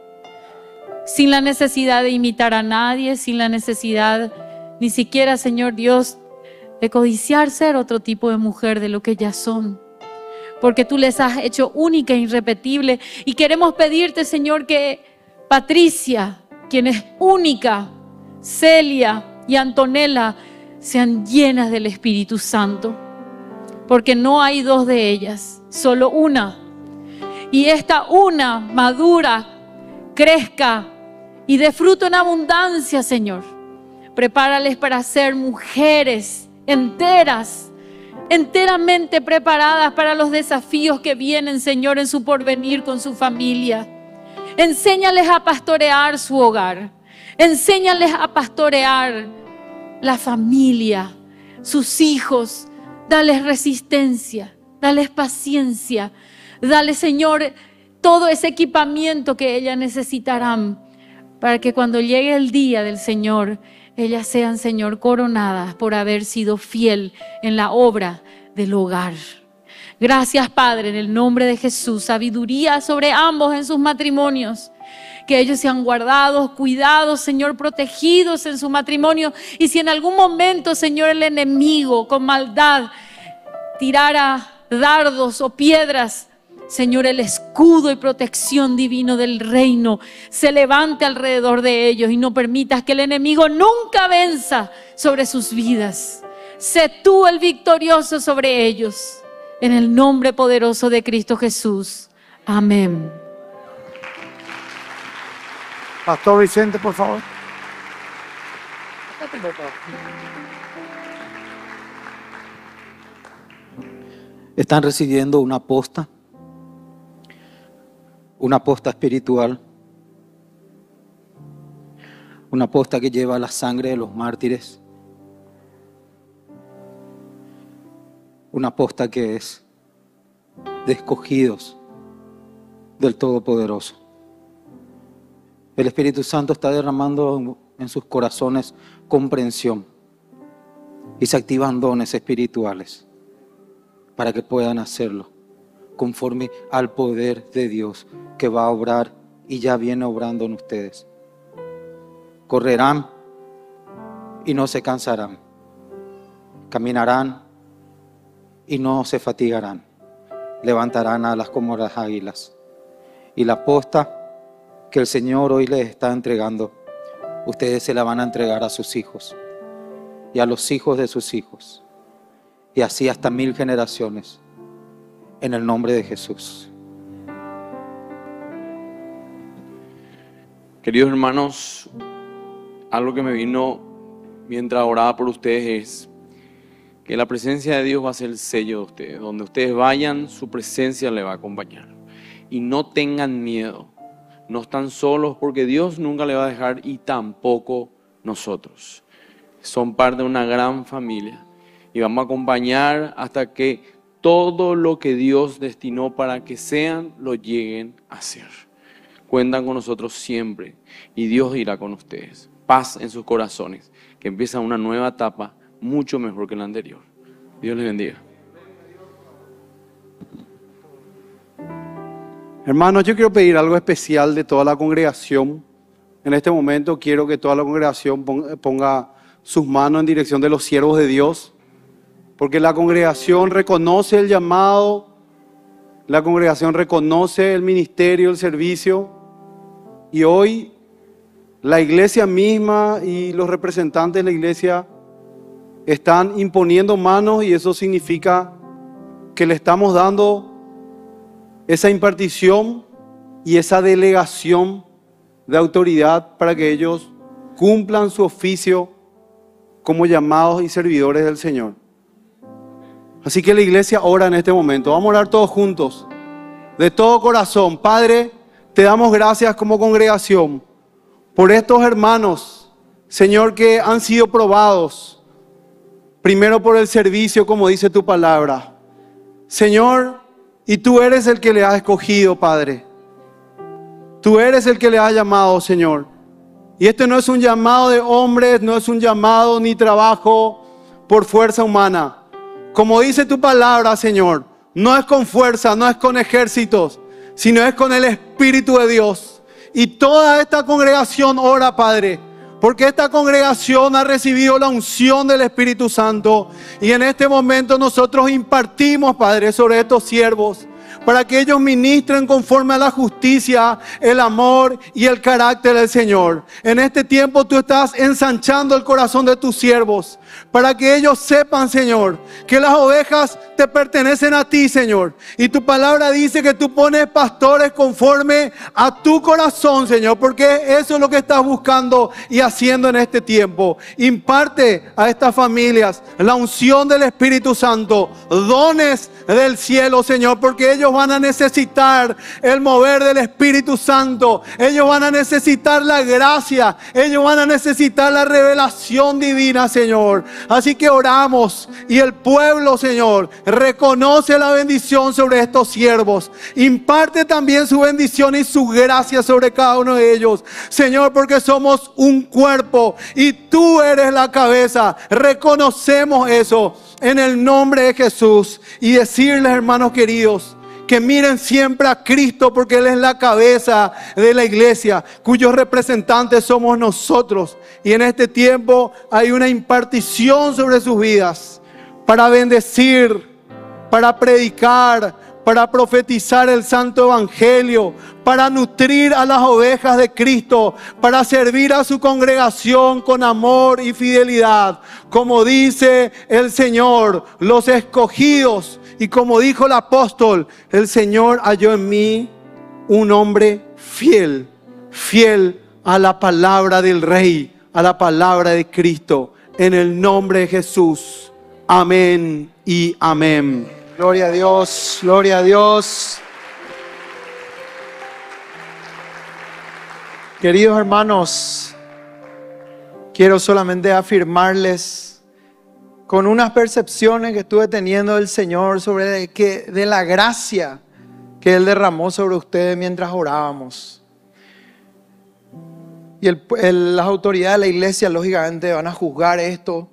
sin la necesidad de imitar a nadie, sin la necesidad ni siquiera, Señor Dios, de codiciar ser otro tipo de mujer de lo que ellas son, porque tú les has hecho única e irrepetible. Y queremos pedirte, Señor, que Patricia, quien es única, Celia y Antonella, sean llenas del Espíritu Santo, porque no hay dos de ellas, solo una. Y esta una madura, crezca y dé fruto en abundancia, Señor. Prepárales para ser mujeres enteras, enteramente preparadas para los desafíos que vienen, Señor, en su porvenir con su familia. Enséñales a pastorear su hogar. Enséñales a pastorear la familia, sus hijos. Dales resistencia, dales paciencia. Dale, Señor, todo ese equipamiento que ellas necesitarán para que cuando llegue el día del Señor, ellas sean, Señor, coronadas por haber sido fiel en la obra del hogar. Gracias, Padre, en el nombre de Jesús. Sabiduría sobre ambos en sus matrimonios. Que ellos sean guardados, cuidados, Señor, protegidos en su matrimonio. Y si en algún momento, Señor, el enemigo con maldad tirara dardos o piedras, Señor, el escudo y protección divino del reino se levante alrededor de ellos y no permitas que el enemigo nunca venza sobre sus vidas. Sé tú el victorioso sobre ellos. En el nombre poderoso de Cristo Jesús. Amén. Pastor Vicente, por favor. Están recibiendo una posta espiritual, una posta que lleva la sangre de los mártires, una posta que es de escogidos del Todopoderoso. El Espíritu Santo está derramando en sus corazones comprensión y se activan dones espirituales para que puedan hacerlo conforme al poder de Dios que va a obrar y ya viene obrando en ustedes. Correrán y no se cansarán. Caminarán y no se fatigarán. Levantarán alas como las águilas. Y la posta que el Señor hoy les está entregando, ustedes se la van a entregar a sus hijos y a los hijos de sus hijos, y así hasta 1000 generaciones, en el nombre de Jesús. Queridos hermanos, algo que me vino mientras oraba por ustedes es que la presencia de Dios va a ser el sello de ustedes. Donde ustedes vayan, su presencia les va a acompañar. Y no tengan miedo. No están solos, porque Dios nunca les va a dejar, y tampoco nosotros. Son parte de una gran familia y vamos a acompañar hasta que todo lo que Dios destinó para que sean, lo lleguen a ser. Cuentan con nosotros siempre y Dios irá con ustedes. Paz en sus corazones, que empieza una nueva etapa mucho mejor que la anterior. Dios les bendiga. Hermanos, yo quiero pedir algo especial de toda la congregación. En este momento quiero que toda la congregación ponga sus manos en dirección de los siervos de Dios, porque la congregación reconoce el llamado, la congregación reconoce el ministerio, el servicio, y hoy la iglesia misma y los representantes de la iglesia están imponiendo manos, y eso significa que le estamos dando esa impartición y esa delegación de autoridad para que ellos cumplan su oficio como llamados y servidores del Señor. Así que la iglesia ora en este momento. Vamos a orar todos juntos de todo corazón. Padre, te damos gracias como congregación por estos hermanos, Señor, que han sido probados, primero por el servicio, como dice tu palabra. Señor, y tú eres el que le has escogido, Padre. Tú eres el que le has llamado, Señor. Y este no es un llamado de hombres, no es un llamado ni trabajo por fuerza humana. Como dice tu palabra, Señor, no es con fuerza, no es con ejércitos, sino es con el Espíritu de Dios. Y toda esta congregación ora, Padre, porque esta congregación ha recibido la unción del Espíritu Santo. Y en este momento nosotros impartimos, Padre, sobre estos siervos, para que ellos ministren conforme a la justicia, el amor y el carácter del Señor. En este tiempo tú estás ensanchando el corazón de tus siervos, para que ellos sepan, Señor, que las ovejas te pertenecen a ti, Señor. Y tu palabra dice que tú pones pastores conforme a tu corazón, Señor, porque eso es lo que estás buscando y haciendo en este tiempo. Imparte a estas familias la unción del Espíritu Santo, dones del cielo, Señor, porque ellos van a necesitar el mover del Espíritu Santo. Ellos van a necesitar la gracia. Ellos van a necesitar la revelación divina, Señor. Así que oramos y el pueblo, Señor, reconoce la bendición sobre estos siervos. Imparte también su bendición y su gracia sobre cada uno de ellos, Señor, porque somos un cuerpo y tú eres la cabeza. Reconocemos eso en el nombre de Jesús. Y decirles, hermanos queridos, que miren siempre a Cristo, porque Él es la cabeza de la iglesia, cuyos representantes somos nosotros. Y en este tiempo hay una impartición sobre sus vidas para bendecir, para predicar, para profetizar el santo evangelio, para nutrir a las ovejas de Cristo, para servir a su congregación con amor y fidelidad. Como dice el Señor, los escogidos. Y como dijo el apóstol, el Señor halló en mí un hombre fiel, fiel a la palabra del Rey, a la palabra de Cristo. En el nombre de Jesús. Amén y amén. Gloria a Dios, gloria a Dios. Queridos hermanos, quiero solamente afirmarles con unas percepciones que estuve teniendo del Señor sobre de la gracia que Él derramó sobre ustedes mientras orábamos. Y las autoridades de la iglesia lógicamente van a juzgar esto.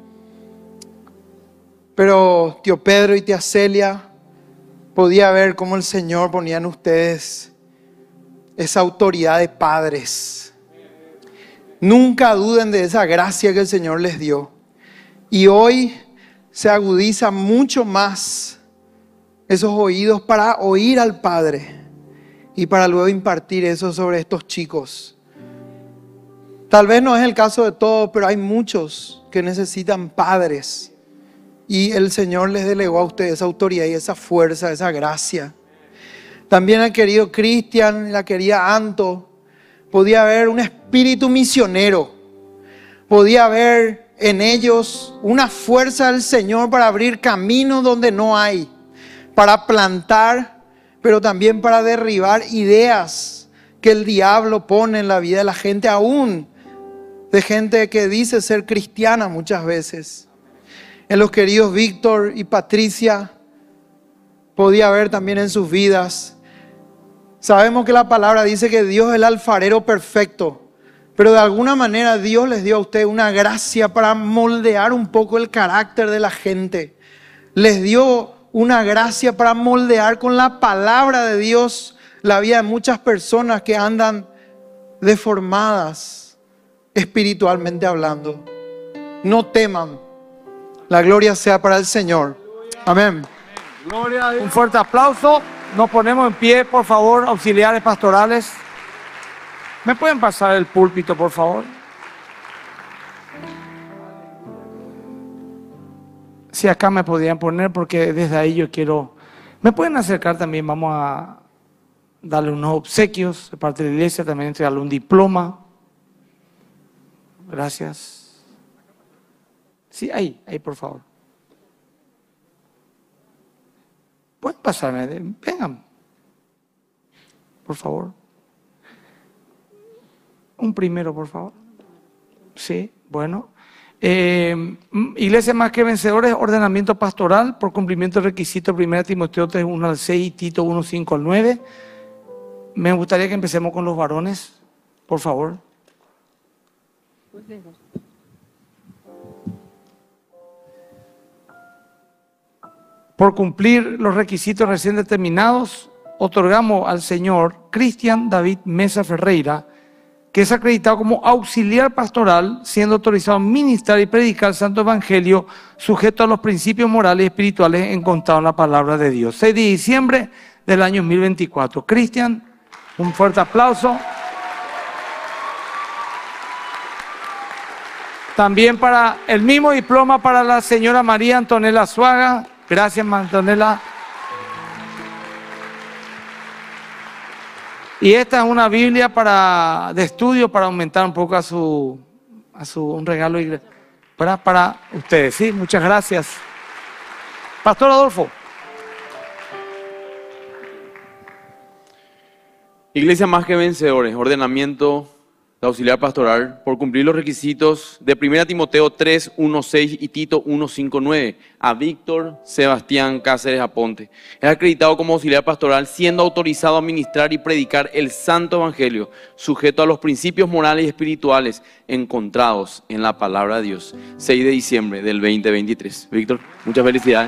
Pero tío Pedro y tía Celia, podía ver cómo el Señor ponía en ustedes esa autoridad de padres. Nunca duden de esa gracia que el Señor les dio. Y hoy se agudiza mucho más esos oídos para oír al Padre y para luego impartir eso sobre estos chicos. Tal vez no es el caso de todos, pero hay muchos que necesitan padres. Y el Señor les delegó a ustedes esa autoridad y esa fuerza, esa gracia. También el querido Cristian y la querida Anto, podía haber un espíritu misionero. Podía haber en ellos una fuerza del Señor para abrir caminos donde no hay. Para plantar, pero también para derribar ideas que el diablo pone en la vida de la gente, aún de gente que dice ser cristiana muchas veces. En los queridos Víctor y Patricia podía haber también en sus vidas. Sabemos que la palabra dice que Dios es el alfarero perfecto, pero de alguna manera Dios les dio a ustedes una gracia para moldear un poco el carácter de la gente. Les dio una gracia para moldear con la palabra de Dios la vida de muchas personas que andan deformadas espiritualmente hablando. No teman. La gloria sea para el Señor. Amén. Gloria a Dios. Un fuerte aplauso. Nos ponemos en pie, por favor, auxiliares pastorales. ¿Me pueden pasar el púlpito, por favor? Si acá me podrían poner, porque desde ahí yo quiero... ¿Me pueden acercar también? Vamos a darle unos obsequios de parte de la iglesia, también entregarle un diploma. Gracias. Sí, ahí, por favor. Pueden pasarme, vengan. por favor. Un primero, por favor. Sí, bueno. Iglesia Más que Vencedores, ordenamiento pastoral por cumplimiento del requisito 1 Timoteo 3, 1 al 6 y Tito 1, 5 al 9. Me gustaría que empecemos con los varones, por favor. Por cumplir los requisitos recién determinados, otorgamos al señor Cristian David Mesa Ferreira, que es acreditado como auxiliar pastoral, siendo autorizado a ministrar y predicar el Santo Evangelio, sujeto a los principios morales y espirituales encontrados en la palabra de Dios. 6 de diciembre del año 2024. Cristian, un fuerte aplauso. También para el mismo diploma para la señora María Antonella Suaga. Gracias, Antonella. Y esta es una Biblia de estudio para aumentar un poco un regalo para ustedes. ¿Sí? Muchas gracias. Pastor Adolfo. Iglesia Más que Vencedores, ordenamiento de auxiliar pastoral por cumplir los requisitos de 1 Timoteo 3, 1, 6 y Tito 1, 5, 9. A Víctor Sebastián Cáceres Aponte. Es acreditado como auxiliar pastoral, siendo autorizado a ministrar y predicar el Santo Evangelio, sujeto a los principios morales y espirituales encontrados en la palabra de Dios. 6 de diciembre del 2023. Víctor, muchas felicidades.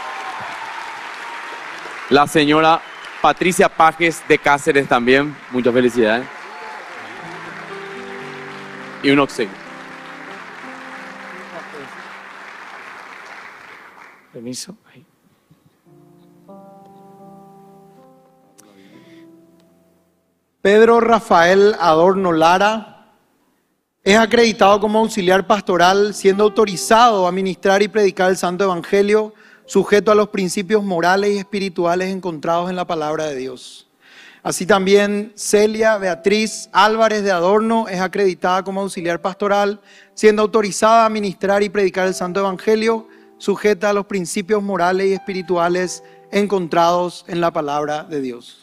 La señora Patricia Pajes de Cáceres también, muchas felicidades. Y un obsequio. Permiso. Ahí. Pedro Rafael Adorno Lara es acreditado como auxiliar pastoral, siendo autorizado a ministrar y predicar el Santo Evangelio, sujeto a los principios morales y espirituales encontrados en la palabra de Dios. Así también Celia Beatriz Álvarez de Adorno es acreditada como auxiliar pastoral, siendo autorizada a ministrar y predicar el Santo Evangelio, sujeta a los principios morales y espirituales encontrados en la palabra de Dios.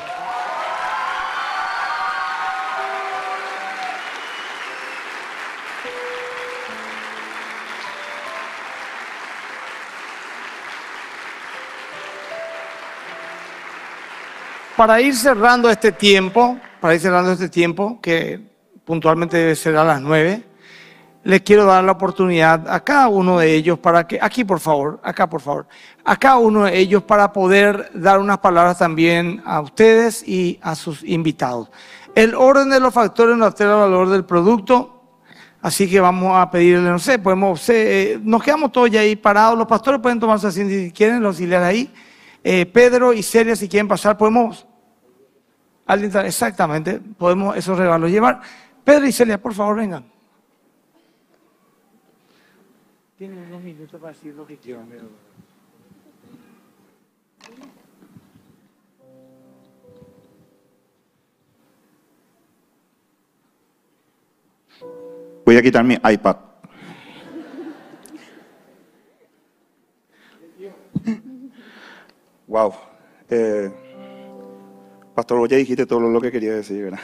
Para ir cerrando este tiempo, que puntualmente debe ser a las 9, les quiero dar la oportunidad a cada uno de ellos para que, a cada uno de ellos para poder dar unas palabras también a ustedes y a sus invitados. El orden de los factores no altera el valor del producto, así que vamos a pedirle, no sé, nos quedamos todos ya ahí parados, los pastores pueden tomarse asiento si quieren, los auxiliares ahí. Pedro y Celia, si quieren pasar, podemos. Exactamente, podemos esos regalos llevar. Pedro y Celia, por favor, vengan. Tienen unos minutos para decir lo que quieran. Voy a quitar mi iPad. Wow. Pastor, vos ya dijiste todo lo que quería decir, ¿verdad?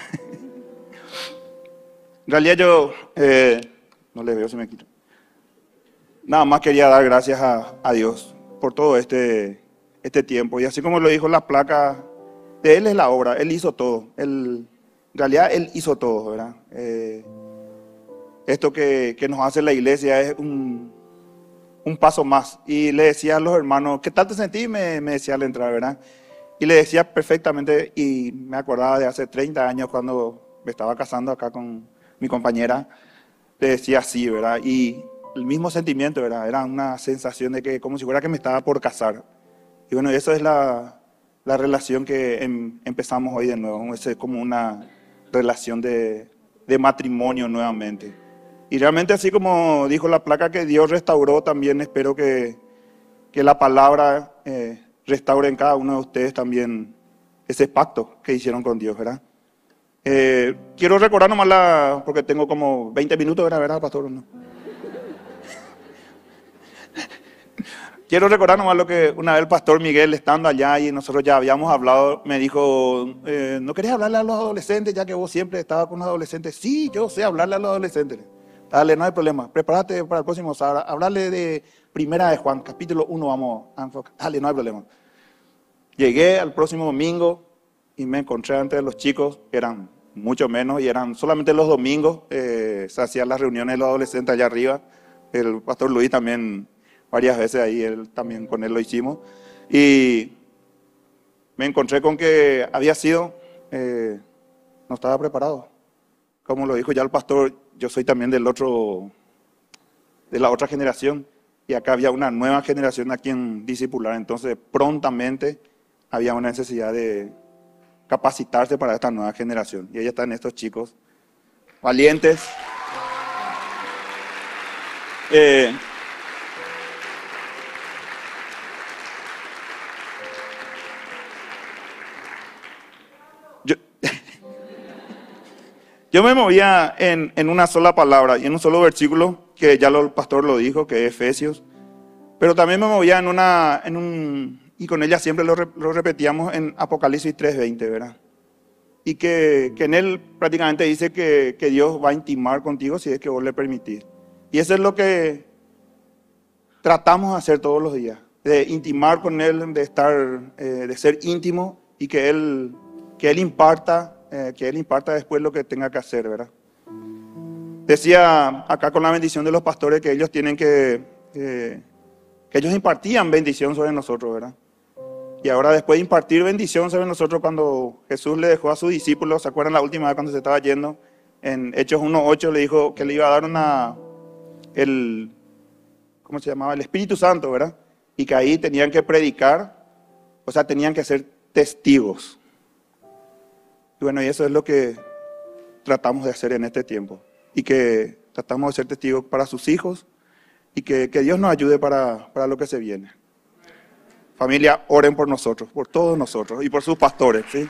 En realidad yo no le veo, se me quita. Nada más quería dar gracias a Dios por todo este tiempo. Y así como lo dijo la placa, de Él es la obra, Él hizo todo. En realidad Él hizo todo, ¿verdad? Esto que nos hace la iglesia es un paso más. Y le decía a los hermanos, ¿qué tal te sentí? Me decía al entrar, ¿verdad? Y le decía perfectamente, y me acordaba de hace 30 años cuando me estaba casando acá con mi compañera, le decía así, ¿verdad? Y el mismo sentimiento, ¿verdad? Era una sensación de que como si fuera que me estaba por casar. Y bueno, eso es la relación que empezamos hoy de nuevo. Es como una relación de matrimonio nuevamente. Y realmente así como dijo la placa que Dios restauró, también espero que la palabra restaure en cada uno de ustedes también ese pacto que hicieron con Dios, ¿verdad? Quiero recordar nomás porque tengo como 20 minutos, ¿verdad, pastor? ¿No? quiero recordar nomás lo que una vez el pastor Miguel, estando allá y nosotros ya habíamos hablado, me dijo, ¿no querés hablarle a los adolescentes ya que vos siempre estabas con los adolescentes? Sí, yo sé hablarle a los adolescentes. Dale, no hay problema. Prepárate para el próximo sábado. Hablarle de Primera de Juan, capítulo 1, vamos a enfocar. Dale, no hay problema. Llegué al próximo domingo y me encontré ante los chicos, que eran mucho menos, y eran solamente los domingos, se hacían las reuniones de los adolescentes allá arriba. El pastor Luis también, varias veces ahí, él también con él lo hicimos. Y me encontré con que había sido, no estaba preparado. Como lo dijo ya el pastor, yo soy también de la otra generación, y acá había una nueva generación a quien discipular. Entonces, prontamente había una necesidad de capacitarse para esta nueva generación. Y ahí están estos chicos valientes. Yo me movía en una sola palabra y en un solo versículo, que ya el pastor lo dijo, que es Efesios, pero también me movía y con ella siempre lo repetíamos en Apocalipsis 3:20, ¿verdad? Y que en él prácticamente dice que Dios va a intimar contigo si es que vos le permitís. Y eso es lo que tratamos de hacer todos los días, de intimar con él, de ser íntimo, y que él imparta después lo que tenga que hacer, ¿verdad? Decía acá con la bendición de los pastores que ellos tienen que ellos impartían bendición sobre nosotros, ¿verdad? Y ahora, después de impartir bendición sobre nosotros, cuando Jesús le dejó a sus discípulos, ¿se acuerdan la última vez cuando se estaba yendo? En Hechos 1:8 le dijo que le iba a dar ¿cómo se llamaba? El Espíritu Santo, ¿verdad? Y que ahí tenían que predicar, o sea, tenían que ser testigos. Y bueno, y eso es lo que tratamos de hacer en este tiempo. Y que tratamos de ser testigos para sus hijos, y que Dios nos ayude para lo que se viene. Familia, oren por nosotros, por todos nosotros y por sus pastores, ¿sí?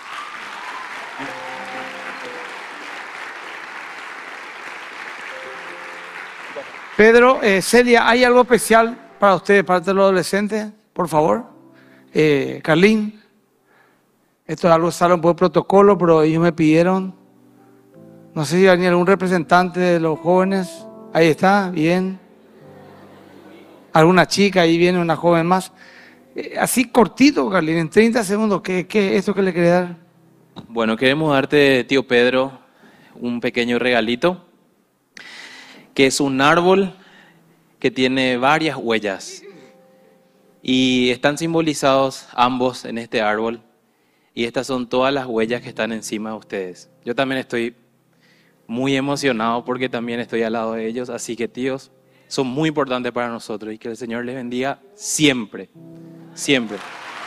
Pedro, Celia, ¿hay algo especial para ustedes, parte de los adolescentes? Por favor. Carlín, esto es algo que sale un poco de protocolo, pero ellos me pidieron. No sé si hay algún representante de los jóvenes. Ahí está, bien. Alguna chica, ahí viene una joven más. Así cortito, Carlín, en 30 segundos, ¿qué esto que le quería dar? Bueno, queremos darte, tío Pedro, un pequeño regalito, que es un árbol que tiene varias huellas. Y están simbolizados ambos en este árbol. Y estas son todas las huellas que están encima de ustedes. Yo también estoy muy emocionado porque también estoy al lado de ellos. Así que, tíos, son muy importantes para nosotros, y que el Señor les bendiga siempre, siempre.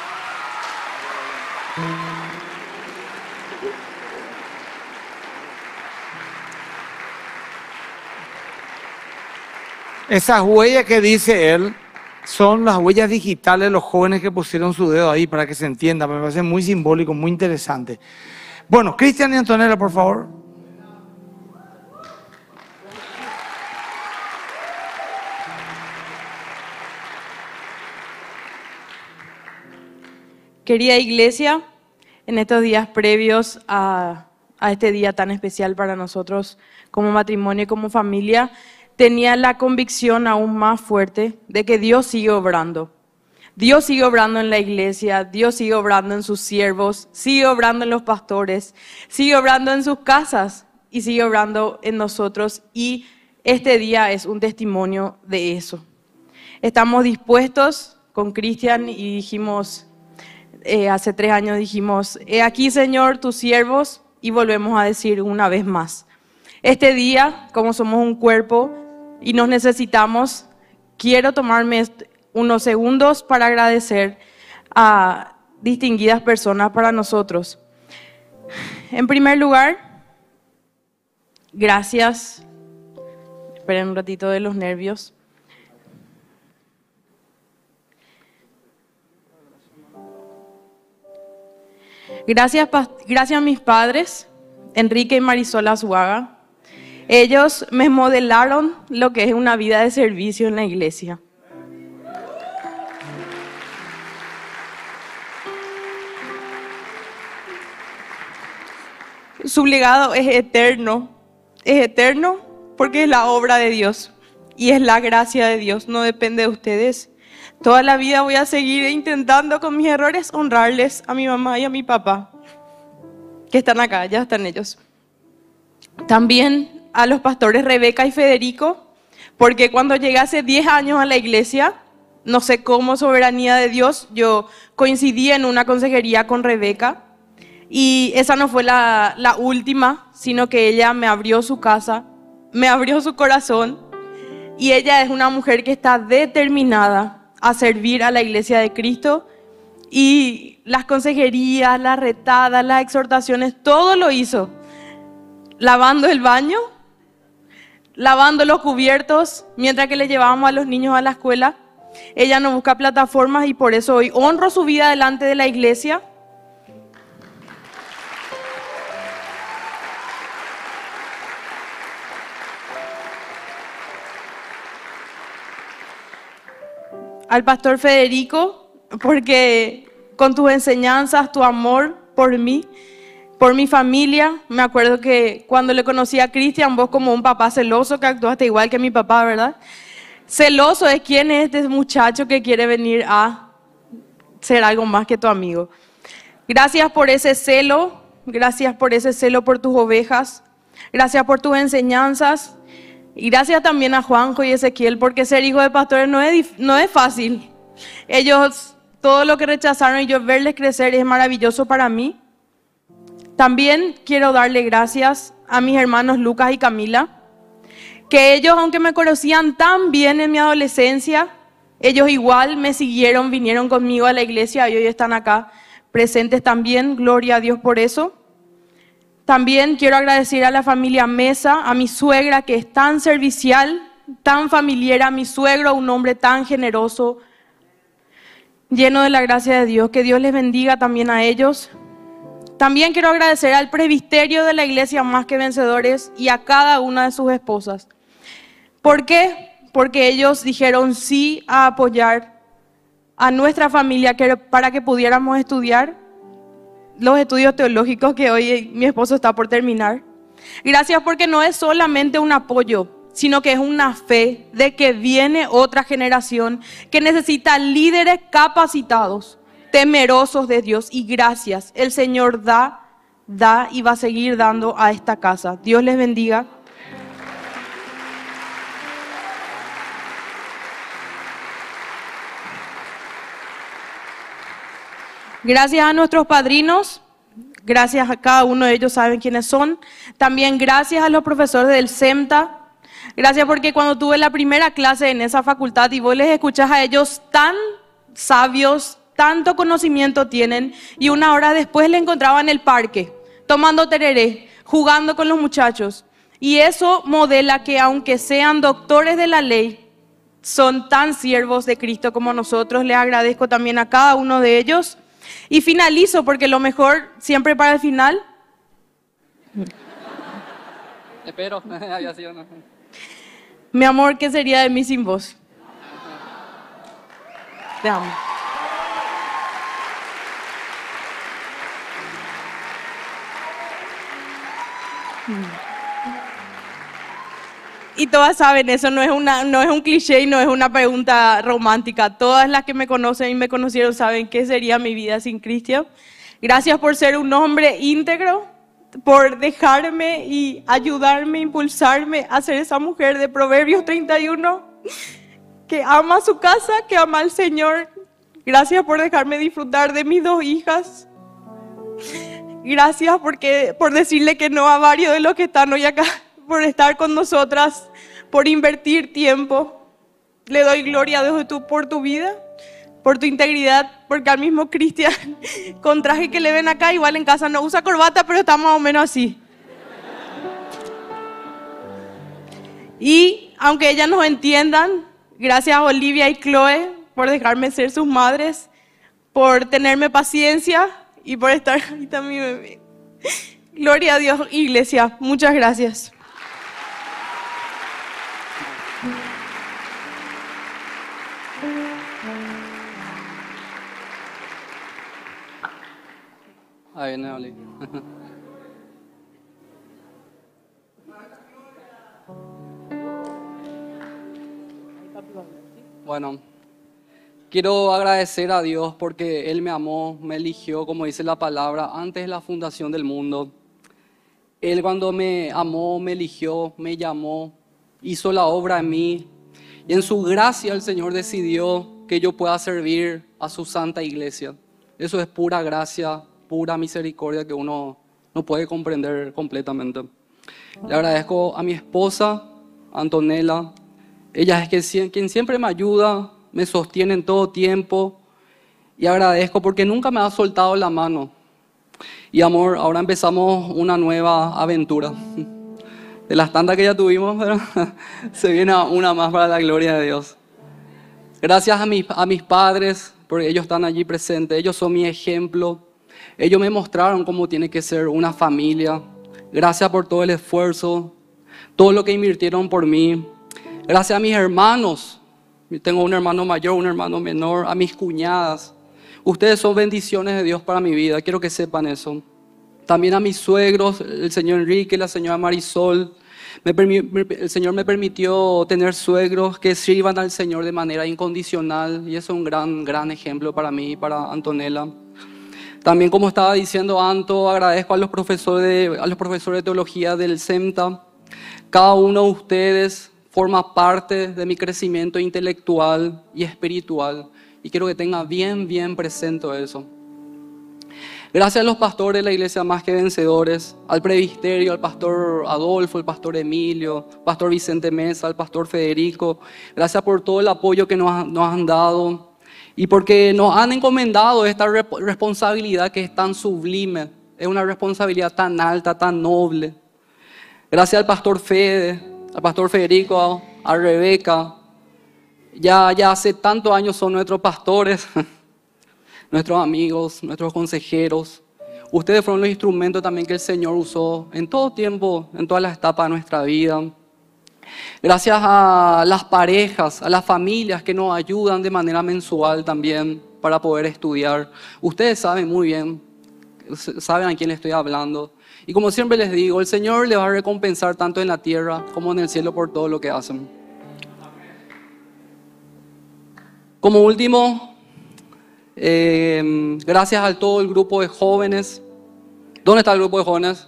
Esas huellas que dice él son las huellas digitales de los jóvenes que pusieron su dedo ahí, para que se entienda. Me parece muy simbólico, muy interesante. Bueno, Cristian y Antonella, por favor. Querida iglesia, en estos días previos a este día tan especial para nosotros como matrimonio y como familia, tenía la convicción aún más fuerte de que Dios sigue obrando. Dios sigue obrando en la iglesia, Dios sigue obrando en sus siervos, sigue obrando en los pastores, sigue obrando en sus casas y sigue obrando en nosotros. Y este día es un testimonio de eso. Estamos dispuestos con Cristian y dijimos... hace 3 años dijimos, he aquí, Señor, tus siervos, y volvemos a decir una vez más. Este día, como somos un cuerpo y nos necesitamos, quiero tomarme unos segundos para agradecer a distinguidas personas para nosotros. En primer lugar, gracias. Esperen un ratito de los nervios. Gracias a mis padres, Enrique y Marisol Azuaga. Ellos me modelaron lo que es una vida de servicio en la iglesia. Su legado es eterno porque es la obra de Dios y es la gracia de Dios, no depende de ustedes. Toda la vida voy a seguir intentando con mis errores honrarles a mi mamá y a mi papá, que están acá, ya están ellos. También a los pastores Rebeca y Federico, porque cuando llegué hace 10 años a la iglesia, no sé cómo, soberanía de Dios, yo coincidí en una consejería con Rebeca y esa no fue la última, sino que ella me abrió su casa, me abrió su corazón y ella es una mujer que está determinada a servir a la iglesia de Cristo y las consejerías, las retadas, las exhortaciones, todo lo hizo, lavando el baño, lavando los cubiertos, mientras que le llevábamos a los niños a la escuela. Ella no busca plataformas y por eso hoy honro su vida delante de la iglesia. Al pastor Federico, porque con tus enseñanzas, tu amor por mí, por mi familia, me acuerdo que cuando le conocí a Cristian, vos como un papá celoso, que actuaste igual que mi papá, ¿verdad? Celoso es quién es este muchacho que quiere venir a ser algo más que tu amigo. Gracias por ese celo por tus ovejas, gracias por tus enseñanzas y gracias también a Juanjo y Ezequiel, porque ser hijo de pastores no es fácil. Ellos, todo lo que rechazaron y yo verles crecer es maravilloso para mí. También quiero darle gracias a mis hermanos Lucas y Camila, que ellos, aunque me conocían tan bien en mi adolescencia, ellos igual me siguieron, vinieron conmigo a la iglesia y hoy están acá presentes también. Gloria a Dios por eso. También quiero agradecer a la familia Mesa, a mi suegra que es tan servicial, tan familiar, a mi suegro, un hombre tan generoso, lleno de la gracia de Dios. Que Dios les bendiga también a ellos. También quiero agradecer al presbiterio de la iglesia Más que Vencedores y a cada una de sus esposas. ¿Por qué? Porque ellos dijeron sí a apoyar a nuestra familia para que pudiéramos estudiar los estudios teológicos que hoy mi esposo está por terminar. Gracias porque no es solamente un apoyo, sino que es una fe de que viene otra generación que necesita líderes capacitados, temerosos de Dios, y gracias. El Señor da y va a seguir dando a esta casa. Dios les bendiga. Gracias a nuestros padrinos, gracias a cada uno de ellos, saben quiénes son. También gracias a los profesores del CEMTA. Gracias porque cuando tuve la primera clase en esa facultad y vos les escuchás a ellos tan sabios, tanto conocimiento tienen, y una hora después le encontraba en el parque, tomando tereré, jugando con los muchachos. Y eso modela que aunque sean doctores de la ley, son tan siervos de Cristo como nosotros. Les agradezco también a cada uno de ellos. Y finalizo porque lo mejor siempre para el final. Espero, había sido no. Mi amor, ¿qué sería de mí sin vos? Te amo. Y todas saben, eso no es un cliché y no es una pregunta romántica. Todas las que me conocen y me conocieron saben qué sería mi vida sin Cristian. Gracias por ser un hombre íntegro, por dejarme y ayudarme, impulsarme a ser esa mujer de Proverbios 31, que ama su casa, que ama al Señor. Gracias por dejarme disfrutar de mis 2 hijas. Gracias por decirle que no a varios de los que están hoy acá, por estar con nosotras, por invertir tiempo. Le doy gloria a Dios por tu vida, por tu integridad, porque al mismo Cristian, con traje que le ven acá, igual en casa no usa corbata, pero está más o menos así. Y aunque ellas nos entiendan, gracias a Olivia y Chloe por dejarme ser sus madres, por tenerme paciencia y por estar ahí también, bebé. Gloria a Dios, iglesia. Muchas gracias. Ahí viene Oli. Bueno, quiero agradecer a Dios porque Él me amó, me eligió, como dice la palabra, antes de la fundación del mundo. Él cuando me amó, me eligió, me llamó, hizo la obra en mí. Y en su gracia el Señor decidió que yo pueda servir a su santa iglesia. Eso es pura gracia, pura misericordia que uno no puede comprender completamente. Le agradezco a mi esposa, Antonella. Ella es quien siempre me ayuda, me sostiene en todo tiempo. Y agradezco porque nunca me ha soltado la mano. Y amor, ahora empezamos una nueva aventura. De las tantas que ya tuvimos, pero se viene una más para la gloria de Dios. Gracias a mis padres, porque ellos están allí presentes. Ellos son mi ejemplo. Ellos me mostraron cómo tiene que ser una familia. Gracias por todo el esfuerzo, todo lo que invirtieron por mí. Gracias a mis hermanos. Tengo un hermano mayor, un hermano menor, a mis cuñadas. Ustedes son bendiciones de Dios para mi vida, quiero que sepan eso. También a mis suegros, el señor Enrique, la señora Marisol. El Señor me permitió tener suegros que sirvan al Señor de manera incondicional y eso es un gran ejemplo para mí y para Antonella. También, como estaba diciendo Anto, agradezco a los profesores de teología del CEMTA. Cada uno de ustedes forma parte de mi crecimiento intelectual y espiritual. Y quiero que tenga bien presente eso. Gracias a los pastores de la iglesia Más que Vencedores, al presbiterio, al pastor Adolfo, al pastor Emilio, al pastor Vicente Mesa, al pastor Federico. Gracias por todo el apoyo que nos han dado y porque nos han encomendado esta responsabilidad que es tan sublime. Es una responsabilidad tan alta, tan noble. Gracias al pastor Fede, al pastor Federico, a Rebeca. Ya hace tantos años son nuestros pastores, nuestros amigos, nuestros consejeros. Ustedes fueron los instrumentos también que el Señor usó en todo tiempo, en todas las etapas de nuestra vida. Gracias a las parejas, a las familias que nos ayudan de manera mensual también para poder estudiar. Ustedes saben muy bien, saben a quién les estoy hablando. Y como siempre les digo, el Señor les va a recompensar tanto en la tierra como en el cielo por todo lo que hacen. Como último, gracias a todo el grupo de jóvenes. ¿Dónde está el grupo de jóvenes?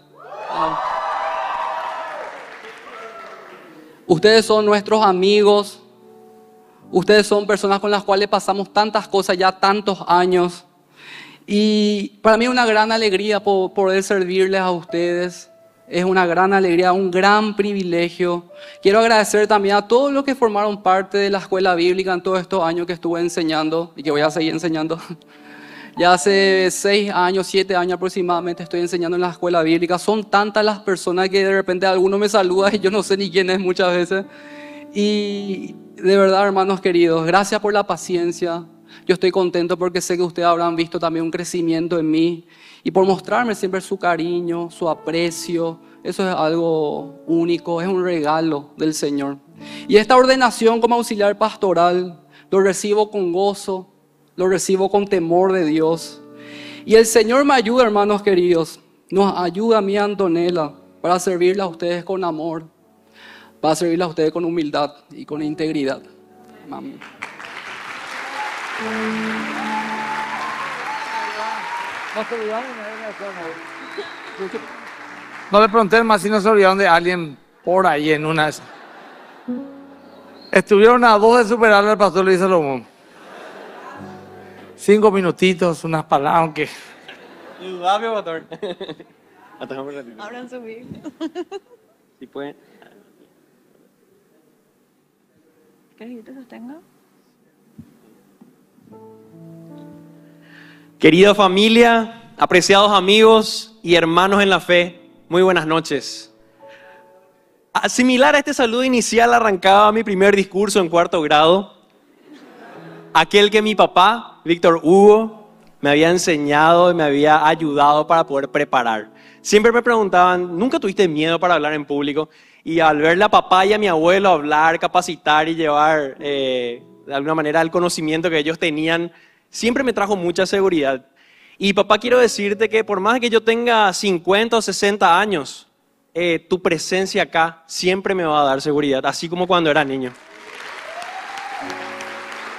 Ustedes son nuestros amigos. Ustedes son personas con las cuales pasamos tantas cosas ya tantos años. Y para mí es una gran alegría poder servirles a ustedes. Es una gran alegría, un gran privilegio. Quiero agradecer también a todos los que formaron parte de la escuela bíblica en todos estos años que estuve enseñando y que voy a seguir enseñando. Ya hace 6 años, 7 años aproximadamente estoy enseñando en la escuela bíblica. Son tantas las personas que de repente alguno me saluda y yo no sé ni quién es muchas veces. Y de verdad, hermanos queridos, gracias por la paciencia. Yo estoy contento porque sé que ustedes habrán visto también un crecimiento en mí. Y por mostrarme siempre su cariño, su aprecio. Eso es algo único, es un regalo del Señor. Y esta ordenación como auxiliar pastoral lo recibo con gozo, lo recibo con temor de Dios. Y el Señor me ayuda, hermanos queridos, nos ayuda a mí, Antonella, para servirle a ustedes con amor, para servirle a ustedes con humildad y con integridad. Amén. No le pregunté más si no se olvidaron de alguien por ahí en una... Estuvieron a 2 de superarle al pastor Luis Salomón. 5 minutitos, unas palabras, aunque... Abran su Biblia. Si pueden. ¿Qué tengo? Querida familia, apreciados amigos y hermanos en la fe, muy buenas noches. Similar a este saludo inicial arrancaba mi primer discurso en 4º grado, aquel que mi papá, Víctor Hugo, me había enseñado y me había ayudado para poder preparar. Siempre me preguntaban, ¿nunca tuviste miedo para hablar en público? Y al verle a papá y a mi abuelo hablar, capacitar y llevar de alguna manera el conocimiento que ellos tenían, siempre me trajo mucha seguridad. Y papá, quiero decirte que por más que yo tenga 50 o 60 años, tu presencia acá siempre me va a dar seguridad, así como cuando era niño.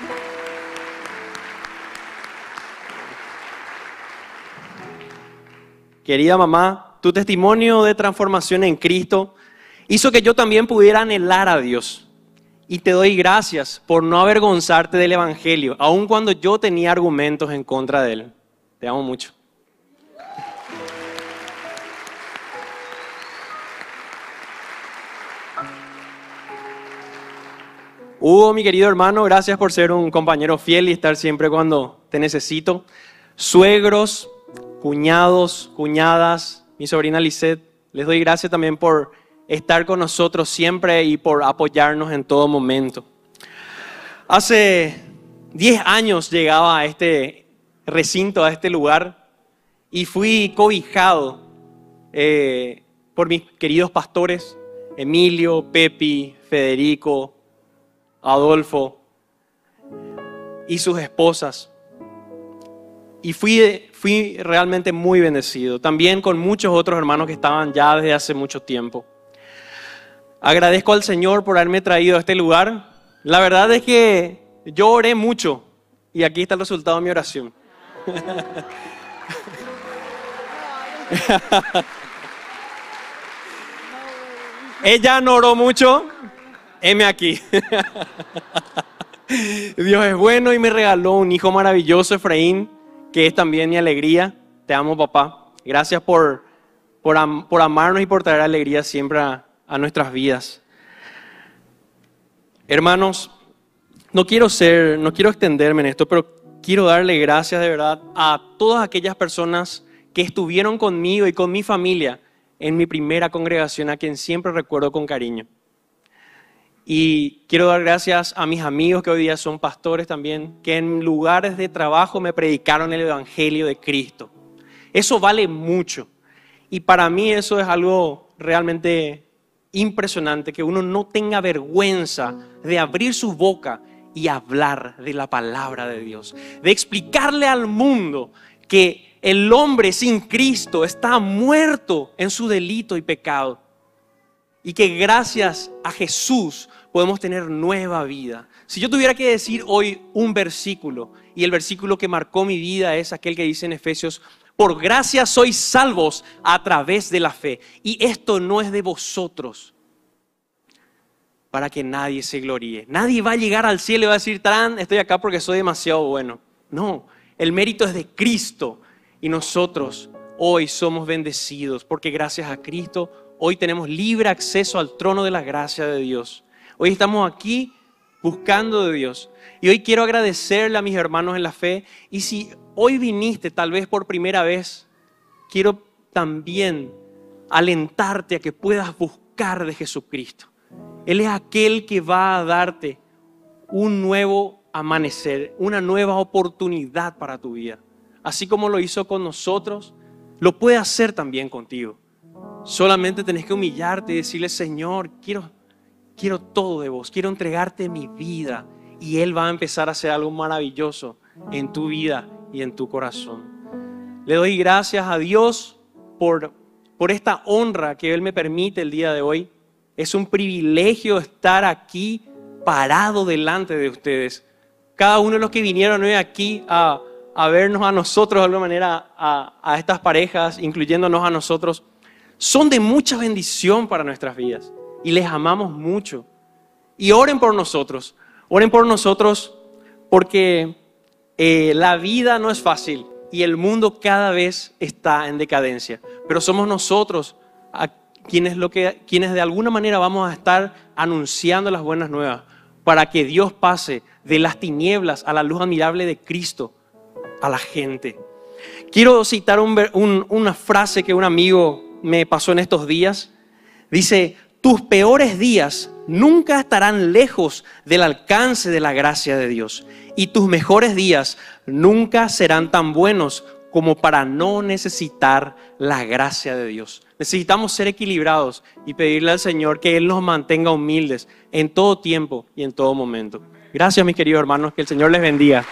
Querida mamá, tu testimonio de transformación en Cristo hizo que yo también pudiera anhelar a Dios. Y te doy gracias por no avergonzarte del Evangelio, aun cuando yo tenía argumentos en contra de él. Te amo mucho. Hugo, mi querido hermano, gracias por ser un compañero fiel y estar siempre cuando te necesito. Suegros, cuñados, cuñadas, mi sobrina Lisette, les doy gracias también por estar con nosotros siempre y por apoyarnos en todo momento. Hace 10 años llegaba a este recinto, a este lugar, y fui cobijado por mis queridos pastores, Emilio, Pepi, Federico, Adolfo y sus esposas. Y fui realmente muy bendecido, también con muchos otros hermanos que estaban ya desde hace mucho tiempo. Agradezco al Señor por haberme traído a este lugar. La verdad es que yo oré mucho y aquí está el resultado de mi oración. Ella no oró mucho, heme aquí. Dios es bueno y me regaló un hijo maravilloso, Efraín, que es también mi alegría. Te amo, papá. Gracias por amarnos y por traer alegría siempre a nuestras vidas. Hermanos, no quiero extenderme en esto, pero quiero darle gracias de verdad a todas aquellas personas que estuvieron conmigo y con mi familia en mi primera congregación, a quien siempre recuerdo con cariño. Y quiero dar gracias a mis amigos que hoy día son pastores también, que en lugares de trabajo me predicaron el Evangelio de Cristo. Eso vale mucho. Y para mí eso es algo realmente impresionante, que uno no tenga vergüenza de abrir su boca y hablar de la palabra de Dios, de explicarle al mundo que el hombre sin Cristo está muerto en su delito y pecado y que gracias a Jesús podemos tener nueva vida. Si yo tuviera que decir hoy un versículo, y el versículo que marcó mi vida es aquel que dice en Efesios: por gracia sois salvos a través de la fe, y esto no es de vosotros, para que nadie se gloríe. Nadie va a llegar al cielo y va a decir: tarán, estoy acá porque soy demasiado bueno. No, el mérito es de Cristo, y nosotros hoy somos bendecidos porque gracias a Cristo hoy tenemos libre acceso al trono de la gracia de Dios. Hoy estamos aquí buscando de Dios. Y hoy quiero agradecerle a mis hermanos en la fe. Y si hoy viniste tal vez por primera vez, quiero también alentarte a que puedas buscar de Jesucristo. Él es aquel que va a darte un nuevo amanecer, una nueva oportunidad para tu vida. Así como lo hizo con nosotros, lo puede hacer también contigo. Solamente tenés que humillarte y decirle: Señor, quiero todo de vos, quiero entregarte mi vida. Y Él va a empezar a hacer algo maravilloso en tu vida y en tu corazón. Le doy gracias a Dios por esta honra que Él me permite el día de hoy. Es un privilegio estar aquí parado delante de ustedes. Cada uno de los que vinieron hoy aquí a vernos a nosotros de alguna manera, a estas parejas, incluyéndonos a nosotros, son de mucha bendición para nuestras vidas. Y les amamos mucho. Y oren por nosotros porque la vida no es fácil y el mundo cada vez está en decadencia. Pero somos nosotros quienes de alguna manera vamos a estar anunciando las buenas nuevas para que Dios pase de las tinieblas a la luz admirable de Cristo a la gente. Quiero citar una frase que un amigo me pasó en estos días. Dice: tus peores días nunca estarán lejos del alcance de la gracia de Dios, y tus mejores días nunca serán tan buenos como para no necesitar la gracia de Dios. Necesitamos ser equilibrados y pedirle al Señor que Él nos mantenga humildes en todo tiempo y en todo momento. Gracias, mis queridos hermanos, que el Señor les bendiga.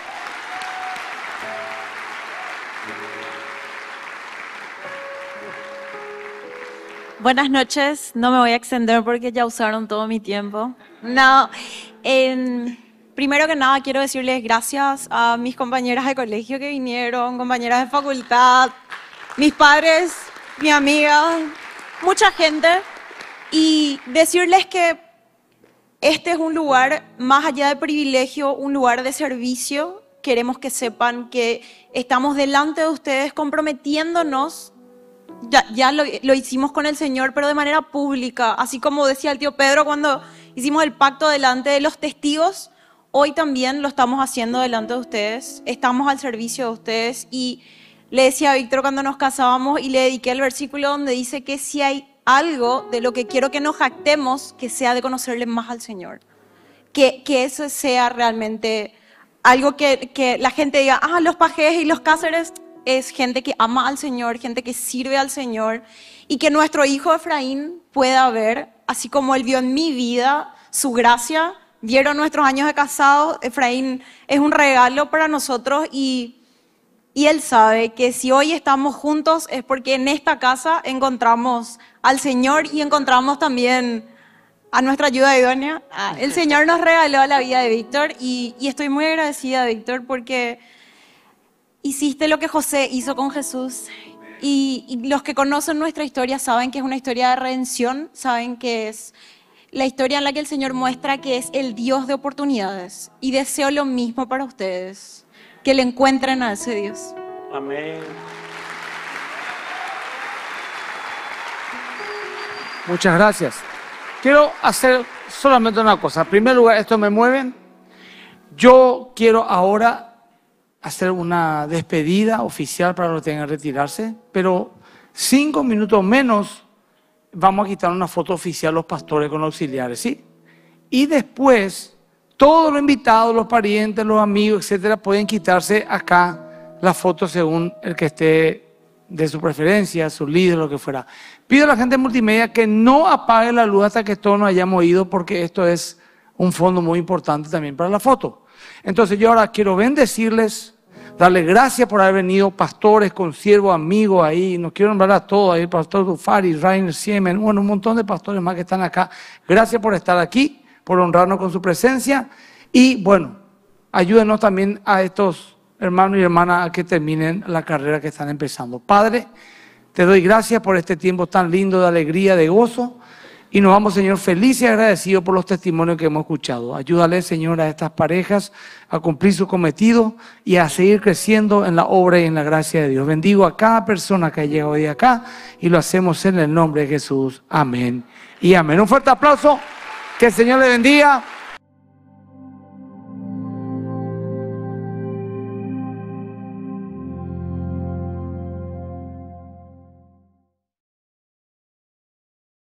Buenas noches, no me voy a extender porque ya usaron todo mi tiempo. No, Primero que nada quiero decirles gracias a mis compañeras de colegio que vinieron, compañeras de facultad, mis padres, mi amiga, mucha gente. Y decirles que este es un lugar, más allá de privilegio, un lugar de servicio. Queremos que sepan que estamos delante de ustedes comprometiéndonos. Ya lo hicimos con el Señor, pero de manera pública. Así como decía el tío Pedro cuando hicimos el pacto delante de los testigos, hoy también lo estamos haciendo delante de ustedes. Estamos al servicio de ustedes. Y le decía a Víctor cuando nos casábamos y le dediqué el versículo donde dice que si hay algo de lo que quiero que nos jactemos, que sea de conocerle más al Señor. Que eso sea realmente algo que la gente diga, los Pajés y los Cáceres es gente que ama al Señor, gente que sirve al Señor, y que nuestro hijo Efraín pueda ver, así como él vio en mi vida su gracia, vieron nuestros años de casados. Efraín es un regalo para nosotros y él sabe que si hoy estamos juntos es porque en esta casa encontramos al Señor y encontramos también a nuestra ayuda idónea. El Señor nos regaló la vida de Víctor y estoy muy agradecida, Víctor, porque hiciste lo que José hizo con Jesús. Y los que conocen nuestra historia saben que es una historia de redención, saben que es la historia en la que el Señor muestra que es el Dios de oportunidades. Y deseo lo mismo para ustedes, que le encuentren a ese Dios. Amén. Muchas gracias. Quiero hacer solamente una cosa. En primer lugar, esto me mueven. Yo quiero ahora hacer una despedida oficial para los que tengan que retirarse, pero 5 minutos menos vamos a quitar una foto oficial los pastores con los auxiliares, ¿sí? Y después, todos los invitados, los parientes, los amigos, etcétera, pueden quitarse acá la foto según el que esté de su preferencia, su líder, lo que fuera. Pido a la gente de multimedia que no apague la luz hasta que todos nos hayamos ido, porque esto es un fondo muy importante también para la foto. Entonces yo ahora quiero bendecirles, darles gracias por haber venido, pastores, consiervos, amigos ahí, no quiero nombrar a todos, ahí el pastor Dufari, Rainer Siemen, bueno, un montón de pastores más que están acá. Gracias por estar aquí, por honrarnos con su presencia y bueno, ayúdenos también a estos hermanos y hermanas a que terminen la carrera que están empezando. Padre, te doy gracias por este tiempo tan lindo de alegría, de gozo. Y nos vamos, Señor, felices y agradecidos por los testimonios que hemos escuchado. Ayúdale, Señor, a estas parejas a cumplir su cometido y a seguir creciendo en la obra y en la gracia de Dios. Bendigo a cada persona que ha llegado hoy acá y lo hacemos en el nombre de Jesús. Amén y amén. Un fuerte aplauso. Que el Señor le bendiga.